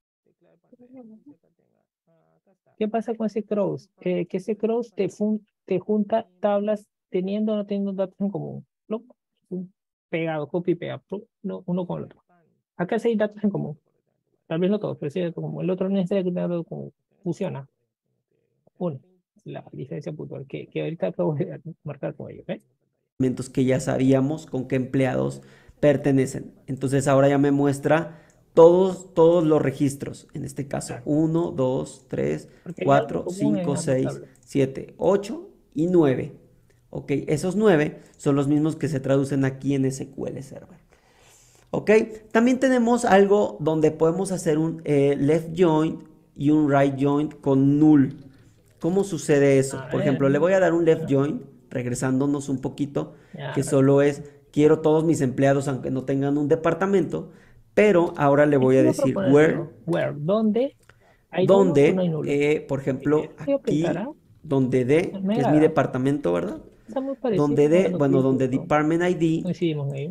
¿Qué pasa con ese cross? Eh, que ese cross te, fun- te junta tablas teniendo o no teniendo datos en común. ¿No? Un pegado, copy y pega, ¡plum! No, uno con el otro. Acá sí hay datos en común. Tal vez no todos, pero sí hay datos en común. El otro no necesita que tenga datos en común. Funciona. Uno. La diferencia puntual que, que ahorita acabo de marcar con ello. ¿Eh? Que ya sabíamos con qué empleados pertenecen. Entonces ahora ya me muestra todos, todos los registros, en este caso, Claro. uno, dos, tres, Porque hay algo cuatro, común en cinco, ambas seis, tablas. siete, ocho y nueve. Ok, esos nueve son los mismos que se traducen aquí en S Q L Server. Ok, también tenemos algo donde podemos hacer un eh, left join y un right join con null. ¿Cómo sucede eso? A Por ver, ejemplo, le voy a dar un left bueno, join, regresándonos un poquito, ya, que solo es quiero todos mis empleados aunque no tengan un departamento, pero ahora le voy esto a iba a decir where, proponérselo. Where, ¿dónde? ¿Hay nulos o no hay donde, nulos? eh, por ejemplo, Yo pensará, aquí, donde D, me que es mi agrada. departamento, ¿verdad? Está muy parecido Donde a D, lo que bueno, yo donde busco. Department I D, Coincidimos en ello.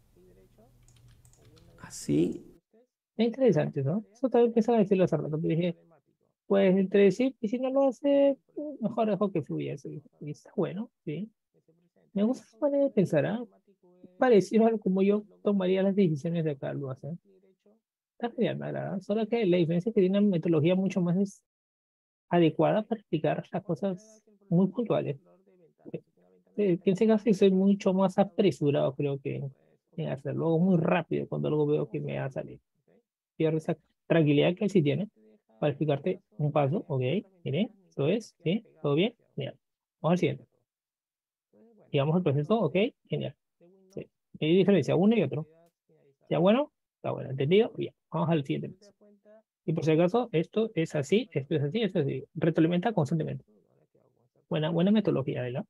así, Es interesante, ¿no? Eso también pensaba decirlo hace rato, pero dije, pues entre decir, y si no lo hace, mejor dejo que fluya eso. Y está bueno, sí. Me gusta su manera de pensar, ¿ah? Parecido a como yo tomaría las decisiones de acá, lo hace. Está genial, me agrada. Solo que la diferencia es que tiene una metodología mucho más es- adecuada para explicar las cosas muy puntuales. Eh, Piense que soy mucho más apresurado, creo que en, en hacerlo muy rápido cuando luego veo que me va a salir. Pierdo esa tranquilidad que él sí tiene para explicarte un paso, ok, mire, eso es, ¿sí? ¿Todo bien? Genial. Vamos al siguiente. Digamos el proceso, ok, genial. Sí. Hay diferencia uno y otro. ¿Ya bueno? Está bueno, ¿entendido? Bien. Vamos al siguiente paso. Y por si acaso, esto es así, esto es así, esto es así. Retroalimenta constantemente. Buena, buena metodología, ¿verdad?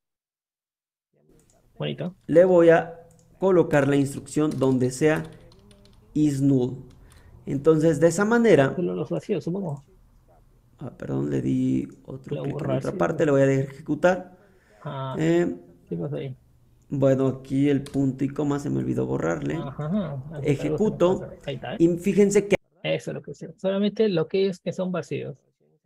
Bonito. le voy a colocar la instrucción donde sea is null. Entonces, de esa manera, Solo los vacíos, supongo. ah, perdón, le di otro Lo clic en borrar, otra sí. parte, le voy a dejar ejecutar. Ah, Eh, ¿qué pasa ahí? bueno, aquí el punto y coma se me olvidó borrarle. Ajá, ajá. Algo, algo se nos Ejecuto pasa. Ahí está, ¿eh? y fíjense que Eso es lo que sé. Solamente lo que es que son vacíos.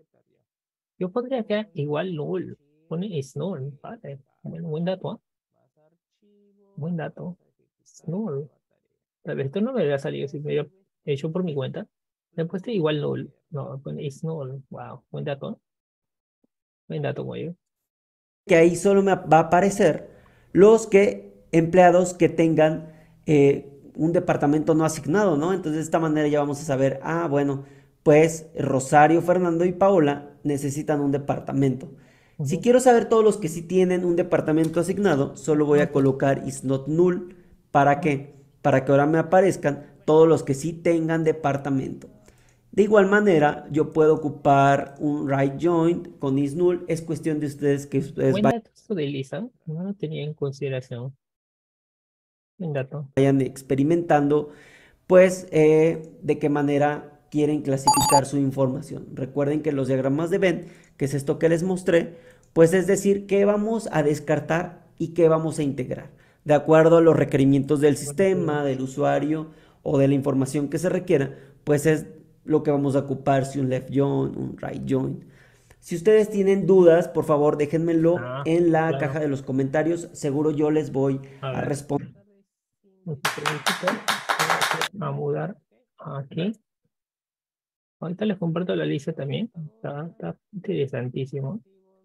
Yo podría quedar igual null. Pone is null. Vale. Buen, buen dato, ¿ah? Buen dato. Is null. Tal vez esto no me hubiera salido si me hubiera hecho por mi cuenta. Le he puesto igual null. No, pone is null. Wow. Buen dato, ¿no? Buen dato, güey. que ahí solo me va a aparecer los que empleados que tengan eh, un departamento no asignado, ¿no? Entonces de esta manera ya vamos a saber, ah, bueno, pues Rosario, Fernando y Paola necesitan un departamento. Si Ujú. quiero saber todos los que sí tienen un departamento asignado, solo voy a Ok. colocar is not null. ¿Para Ah, qué? Para que ahora me aparezcan todos los que sí tengan departamento. De igual manera, yo puedo ocupar un right join con is null. Es cuestión de ustedes que ustedes buen dato esto de Lisa. No lo tenía en consideración. Buen dato. vayan experimentando, pues eh, de qué manera quieren clasificar su información. Recuerden que los diagramas de Venn, que es esto que les mostré, pues es decir, qué vamos a descartar y qué vamos a integrar, de acuerdo a los requerimientos del sistema, del usuario o de la información que se requiera, pues es lo que vamos a ocupar, si un left join, un right join. Si ustedes tienen dudas, por favor, déjenmelo Ah, en la caja claro. de los comentarios. Seguro yo les voy A a ver. responder. Un segundito. Voy a mudar aquí. Ahorita les comparto la lista también. Está, está interesantísimo.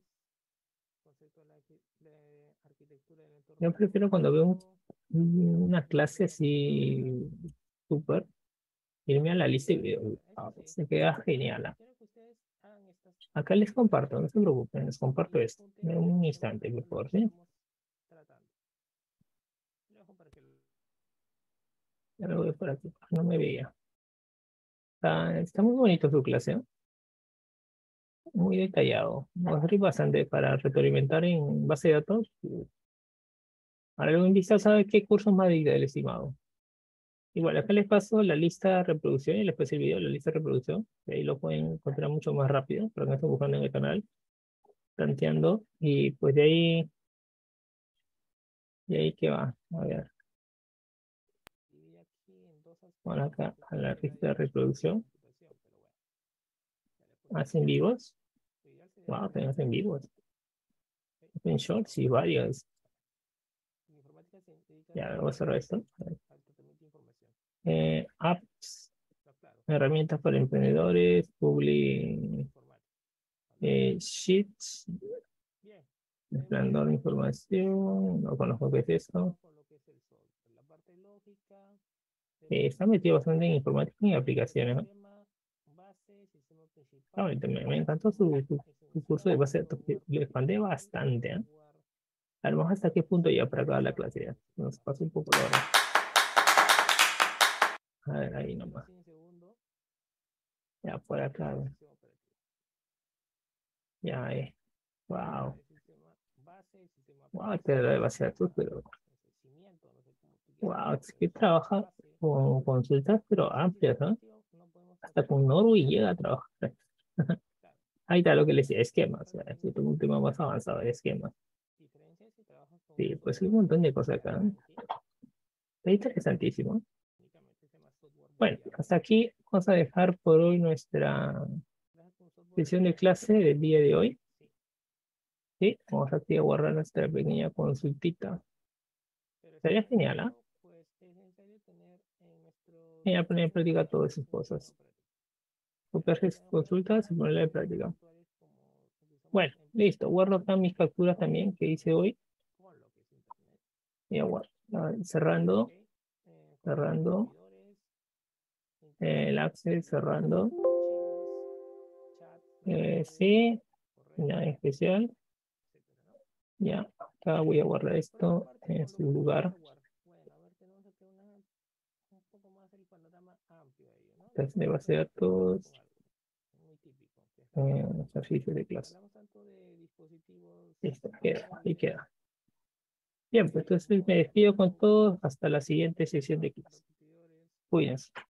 Yo prefiero cuando veo un- una clase así súper, irme a la lista y veo, ah, se queda genial. ¿Ah? Acá les comparto, no se preocupen, les comparto esto. En un instante, por favor, ¿sí? Ya lo veo por aquí, no me veía. Está, está muy bonito su clase, ¿eh? Muy detallado. Vamos a ir bastante para retroalimentar en base de datos. Ahora un vistazo sabe qué cursos más dicta el estimado. Igual, acá les paso la lista de reproducción y les paso el video de la lista de reproducción. De ahí lo pueden encontrar mucho más rápido, pero no estén buscando en el canal, tanteando. Y pues de ahí, de ahí que va. A ver, bueno, acá a la lista de reproducción. Hacen vivos. Wow, también hacen vivos. Hacen shorts y varios. Ya, voy a cerrar esto. A ver. Eh, apps, herramientas para emprendedores, public eh, sheets, resplandor de información, no conozco qué es eso. Eh, está metido bastante en informática y aplicaciones, ¿no? Ah, bonito, me, me encantó su, su, su curso de base de datos, que lo expandí bastante, ¿eh? A lo mejor hasta qué punto ya para acabar la clase ya. Nos pasa un poco la hora. A ver, ahí nomás. Ya por acá. Ya, eh. Wow. Wow, pero la de base de datos, pero. Wow, es que trabaja con consultas, pero amplias, ¿no? Hasta con Norway llega a trabajar. Ahí está lo que le decía, esquemas. Ya, yo tengo un tema más avanzado de esquemas. Sí, pues hay un montón de cosas acá. Está interesantísimo. Bueno, hasta aquí vamos a dejar por hoy nuestra sesión de clase del día de hoy. Sí, vamos aquí a guardar nuestra pequeña consultita. Sería genial, ¿ah? Y a poner en práctica todas esas cosas. Copiar sus consultas y ponerla en práctica. Bueno, listo. Guardo acá mis capturas también que hice hoy. Y aguardo. Ah, cerrando. Cerrando. El access cerrando. Eh, sí. Nada en especial. Ya. Acá voy a guardar esto en su lugar. Test de base de datos. Eh, ejercicio de clase. Listo, queda, ahí queda. Bien, pues entonces me despido con todos hasta la siguiente sesión de clase. Cuídense.